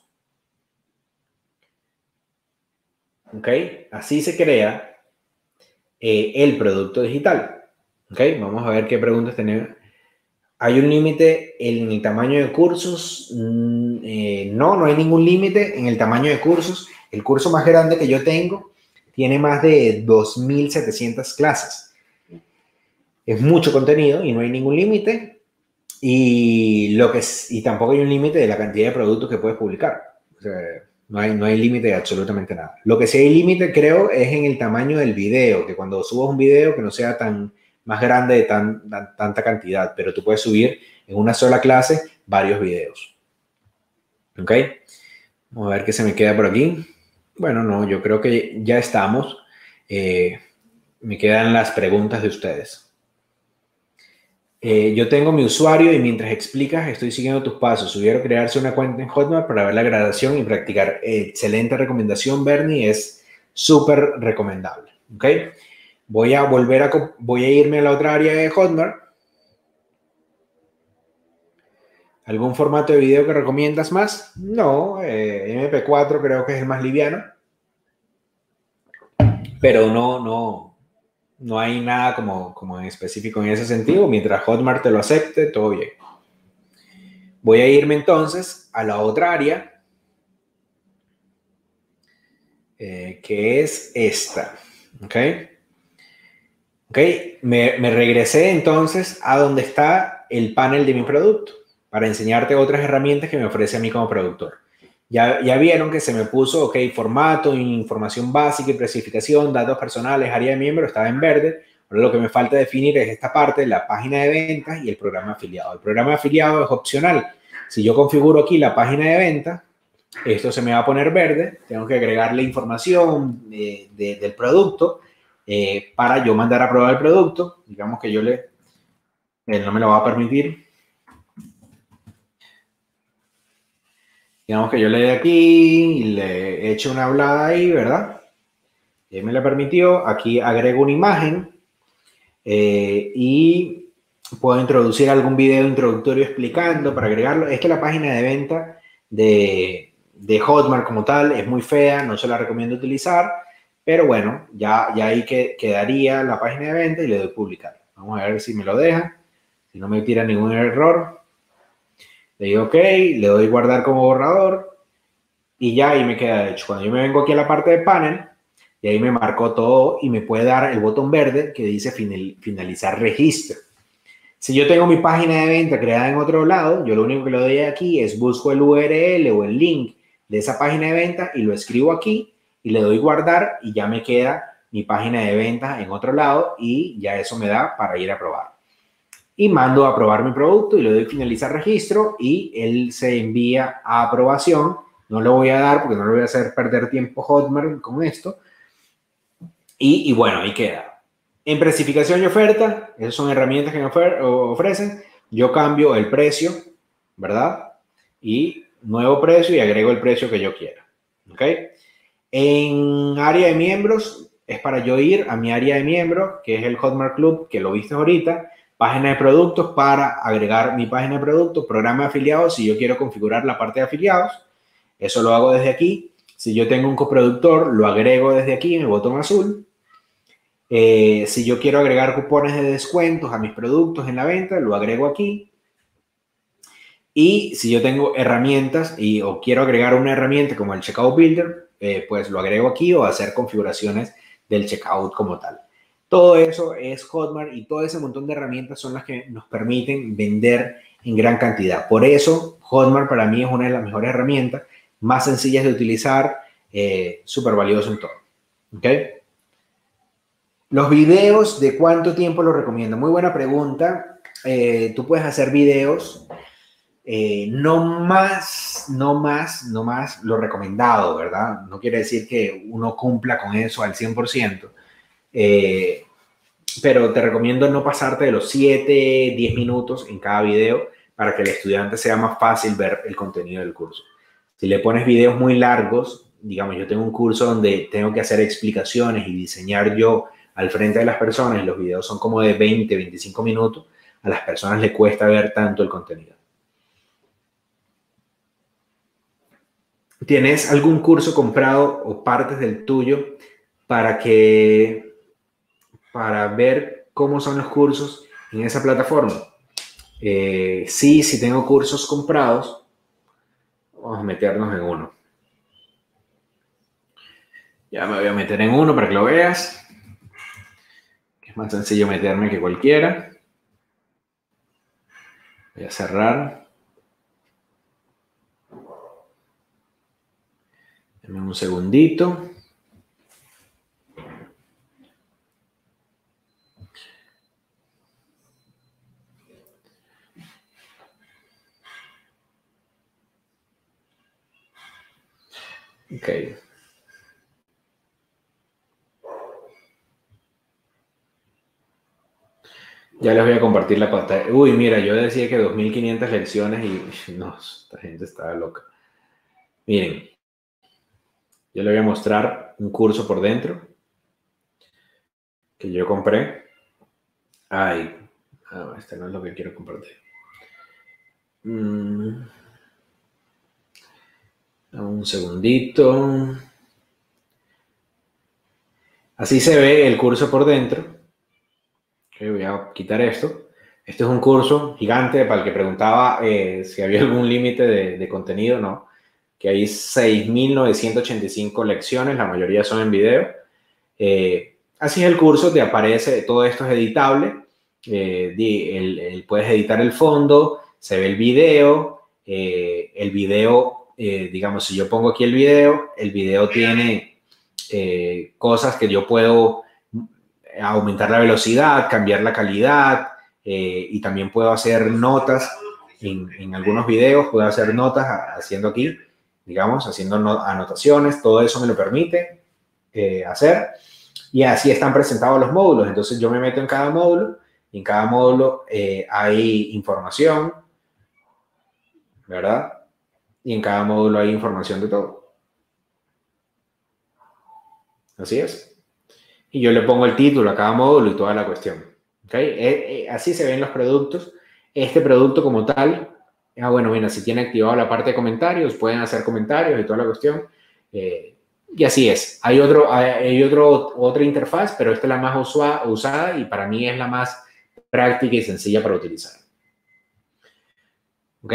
¿ok? Así se crea eh, el producto digital, ¿ok? Vamos a ver qué preguntas tenemos. ¿Hay un límite en el tamaño de cursos? Eh, no, no hay ningún límite en el tamaño de cursos. El curso más grande que yo tengo tiene más de dos mil setecientas clases. Es mucho contenido y no hay ningún límite. Y, lo que es, y tampoco hay un límite de la cantidad de productos que puedes publicar. O sea, no hay, no hay límite de absolutamente nada. Lo que sí hay límite, creo, es en el tamaño del video. Que cuando subas un video que no sea tan más grande de tan, tan, tanta cantidad, pero tú puedes subir en una sola clase varios videos. ¿Ok? Vamos a ver qué se me queda por aquí. Bueno, no, yo creo que ya estamos. Eh, me quedan las preguntas de ustedes. Eh, yo tengo mi usuario y mientras explicas estoy siguiendo tus pasos. Sugiero crearse una cuenta en Hotmart para ver la grabación y practicar. Eh, excelente recomendación, Bernie. Es súper recomendable. ¿Ok? Voy a volver a, voy a irme a la otra área de Hotmart. ¿Algún formato de video que recomiendas más? No, eh, eme pe cuatro creo que es el más liviano. Pero no, no, no hay nada como, como en específico en ese sentido. Mientras Hotmart te lo acepte, todo bien. Voy a irme entonces a la otra área, eh, que es esta. ¿Ok? Ok, me, me regresé entonces a donde está el panel de mi producto para enseñarte otras herramientas que me ofrece a mí como productor. Ya, ya vieron que se me puso, ok, formato, información básica y especificación, datos personales, área de miembro, estaba en verde. Ahora lo que me falta definir es esta parte, la página de ventas y el programa de afiliado. El programa de afiliado es opcional. Si yo configuro aquí la página de ventas, esto se me va a poner verde. Tengo que agregarle información de, de, del producto eh, para yo mandar a probar el producto. Digamos que yo le... Él no me lo va a permitir. Digamos que yo le dé aquí y le eche una hablada ahí, ¿verdad? Y él me la permitió. Aquí agrego una imagen eh, y puedo introducir algún video introductorio explicando para agregarlo. Es que la página de venta de, de Hotmart como tal es muy fea, no se la recomiendo utilizar, pero bueno, ya, ya ahí que, quedaría la página de venta y le doy publicar. Vamos a ver si me lo deja, si no me tira ningún error. Le digo OK, le doy guardar como borrador y ya ahí me queda hecho. Cuando yo me vengo aquí a la parte de panel, y ahí me marcó todo y me puede dar el botón verde que dice final, finalizar registro. Si yo tengo mi página de venta creada en otro lado, yo lo único que le doy aquí es busco el U R L o el link de esa página de venta y lo escribo aquí y le doy guardar y ya me queda mi página de venta en otro lado y ya eso me da para ir a probar. Y mando a probar mi producto y le doy finalizar registro y él se envía a aprobación. No lo voy a dar porque no le voy a hacer perder tiempo Hotmart con esto. Y, y bueno, ahí queda. En precificación y oferta, esas son herramientas que me ofrecen. Yo cambio el precio, ¿verdad? Y nuevo precio y agrego el precio que yo quiera. ¿Ok? En área de miembros, es para yo ir a mi área de miembros, que es el Hotmart Club, que lo viste ahorita. Página de productos para agregar mi página de productos. Programa de afiliados, si yo quiero configurar la parte de afiliados. Eso lo hago desde aquí. Si yo tengo un coproductor, lo agrego desde aquí en el botón azul. Eh, si yo quiero agregar cupones de descuentos a mis productos en la venta, lo agrego aquí. Y si yo tengo herramientas y, o quiero agregar una herramienta como el Checkout Builder, eh, pues lo agrego aquí o hacer configuraciones del checkout como tal. Todo eso es Hotmart y todo ese montón de herramientas son las que nos permiten vender en gran cantidad. Por eso, Hotmart para mí es una de las mejores herramientas, más sencillas de utilizar, eh, súper valioso en todo. ¿Ok? Los videos, ¿de cuánto tiempo los recomiendo? Muy buena pregunta. Eh, tú puedes hacer videos, eh, no más, no más, no más lo recomendado, ¿verdad? No quiere decir que uno cumpla con eso al cien por ciento. Eh, pero te recomiendo no pasarte de los siete, diez minutos en cada video para que el estudiante sea más fácil ver el contenido del curso. Si le pones videos muy largos, digamos, yo tengo un curso donde tengo que hacer explicaciones y diseñar yo al frente de las personas y los videos son como de veinte, veinticinco minutos, a las personas les cuesta ver tanto el contenido. ¿Tienes algún curso comprado o partes del tuyo para que, para ver cómo son los cursos en esa plataforma? Eh, sí, sí tengo cursos comprados. Vamos a meternos en uno. Ya me voy a meter en uno para que lo veas. Es más sencillo meterme que cualquiera. Voy a cerrar. Dame un segundito. Ok. Ya les voy a compartir la pantalla. Uy, mira, yo decía que dos mil quinientas lecciones y no, esta gente estaba loca. Miren, yo les voy a mostrar un curso por dentro que yo compré. Ay, ah, este no es lo que quiero compartir. Mm. Un segundito. Así se ve el curso por dentro. Okay, voy a quitar esto. Este es un curso gigante para el que preguntaba eh, si había algún límite de, de contenido. No, que hay seis mil novecientas ochenta y cinco lecciones, la mayoría son en video. Eh, así es el curso, te aparece, todo esto es editable. Eh, el, el, puedes editar el fondo, se ve el video. Eh, el video, eh, digamos, si yo pongo aquí el video, el video tiene... Eh, cosas que yo puedo aumentar la velocidad, cambiar la calidad, eh, y también puedo hacer notas en, en algunos videos, puedo hacer notas haciendo aquí, digamos, haciendo no, anotaciones, todo eso me lo permite eh, hacer. Y así están presentados los módulos. Entonces yo me meto en cada módulo y en cada módulo eh, hay información, ¿verdad? Y en cada módulo hay información de todo. Así es. Y yo le pongo el título a cada módulo y toda la cuestión. ¿Okay? Eh, eh, así se ven los productos. Este producto como tal, ah, bueno, mira, si tiene activado la parte de comentarios, pueden hacer comentarios y toda la cuestión. Eh, y así es. Hay, otro, hay, hay otro, otra interfaz, pero esta es la más usua, usada y para mí es la más práctica y sencilla para utilizar. ¿Ok?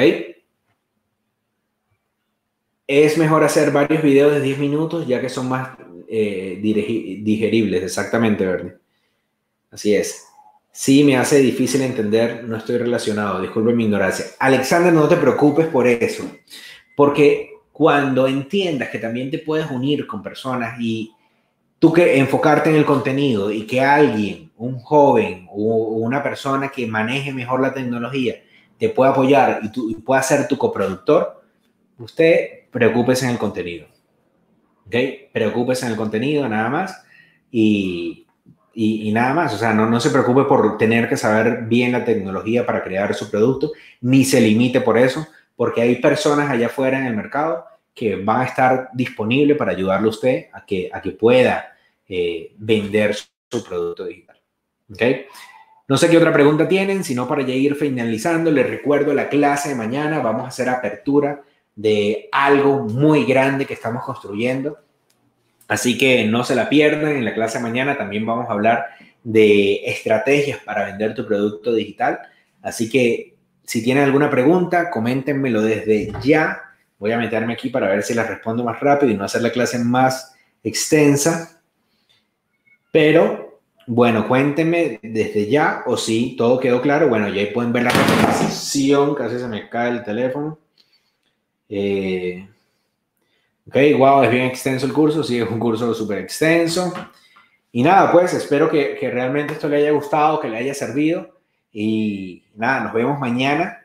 Es mejor hacer varios videos de diez minutos ya que son más eh, digeribles. Exactamente, Bernie. Así es. Sí, me hace difícil entender, no estoy relacionado, disculpe mi ignorancia. Alexander, no te preocupes por eso, porque cuando entiendas que también te puedes unir con personas y tú que enfocarte en el contenido y que alguien, un joven o una persona que maneje mejor la tecnología te pueda apoyar y, tú, y pueda ser tu coproductor, usted preocúpese en el contenido, ¿ok? Preocúpese en el contenido nada más y... Y, y nada más, o sea, no, no se preocupe por tener que saber bien la tecnología para crear su producto, ni se limite por eso, porque hay personas allá afuera en el mercado que van a estar disponibles para ayudarle a usted a que, a que pueda eh, vender su, su producto digital. ¿Ok? No sé qué otra pregunta tienen, sino para ya ir finalizando, les recuerdo la clase de mañana, vamos a hacer apertura de algo muy grande que estamos construyendo. Así que no se la pierdan. En la clase de mañana también vamos a hablar de estrategias para vender tu producto digital. Así que si tienen alguna pregunta, coméntenmelo desde ya. Voy a meterme aquí para ver si las respondo más rápido y no hacer la clase más extensa. Pero, bueno, cuéntenme desde ya o si todo quedó claro. Bueno, ya ahí pueden ver la presentación. Casi se me cae el teléfono. Eh... Ok, wow, es bien extenso el curso, sí, es un curso súper extenso. Y nada, pues espero que, que realmente esto le haya gustado, que le haya servido. Y nada, nos vemos mañana.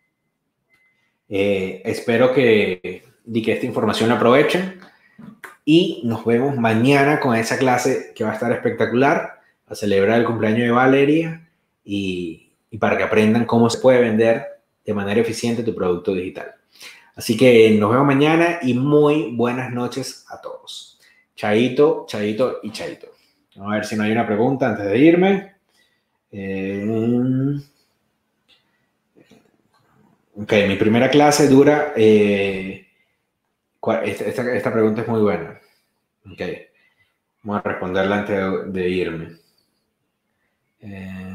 Eh, espero que, y que esta información la aprovechen. Y nos vemos mañana con esa clase que va a estar espectacular, a celebrar el cumpleaños de Valeria y, y para que aprendan cómo se puede vender de manera eficiente tu producto digital. Así que nos vemos mañana y muy buenas noches a todos. Chaito, chaito y chaito. Vamos a ver si no hay una pregunta antes de irme. Eh, ok, mi primera clase dura... Eh, esta, esta pregunta es muy buena. Ok, vamos a responderla antes de, de irme. Eh,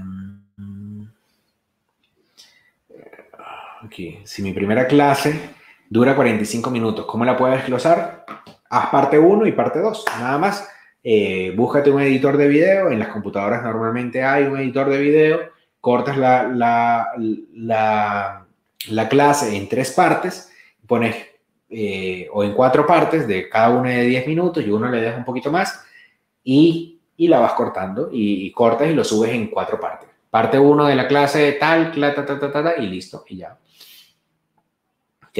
aquí, si mi primera clase... dura cuarenta y cinco minutos. ¿Cómo la puedes desglosar? Haz parte uno y parte dos. Nada más. Eh, búscate un editor de video. En las computadoras normalmente hay un editor de video. Cortas la, la, la, la clase en tres partes. Pones, eh, o en cuatro partes, de cada una de diez minutos y uno le dejas un poquito más. Y, y la vas cortando. Y, y cortas y lo subes en cuatro partes. Parte uno de la clase tal, ta, ta, ta, ta, ta, y listo. Y ya. ¿Ok?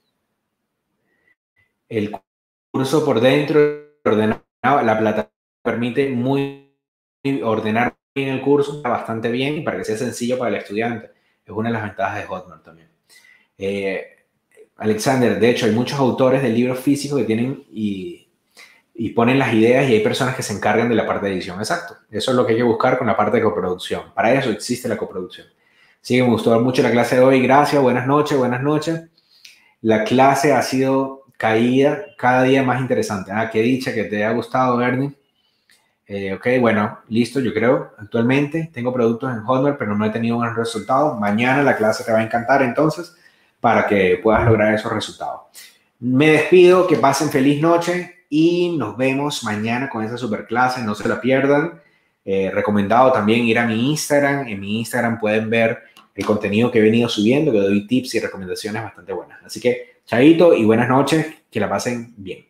El curso por dentro, ordenado, la plataforma permite muy ordenar bien el curso bastante bien para que sea sencillo para el estudiante. Es una de las ventajas de Hotmart también. Eh, Alexander, de hecho, hay muchos autores de libros físicos que tienen y, y ponen las ideas y hay personas que se encargan de la parte de edición. Exacto. Eso es lo que hay que buscar con la parte de coproducción. Para eso existe la coproducción. Así que me gustó mucho la clase de hoy. Gracias. Buenas noches. Buenas noches. La clase ha sido caída cada día más interesante. Ah, qué dicha que te ha gustado, Bernie. Eh, ok, bueno, listo, yo creo. Actualmente tengo productos en Hotmart, pero no he tenido buenos resultados. Mañana la clase te va a encantar, entonces, para que puedas lograr esos resultados. Me despido, que pasen feliz noche y nos vemos mañana con esa super clase. No se la pierdan. Eh, recomendado también ir a mi Instagram. En mi Instagram pueden ver el contenido que he venido subiendo, que doy tips y recomendaciones bastante buenas. Así que, chaito y buenas noches, que la pasen bien.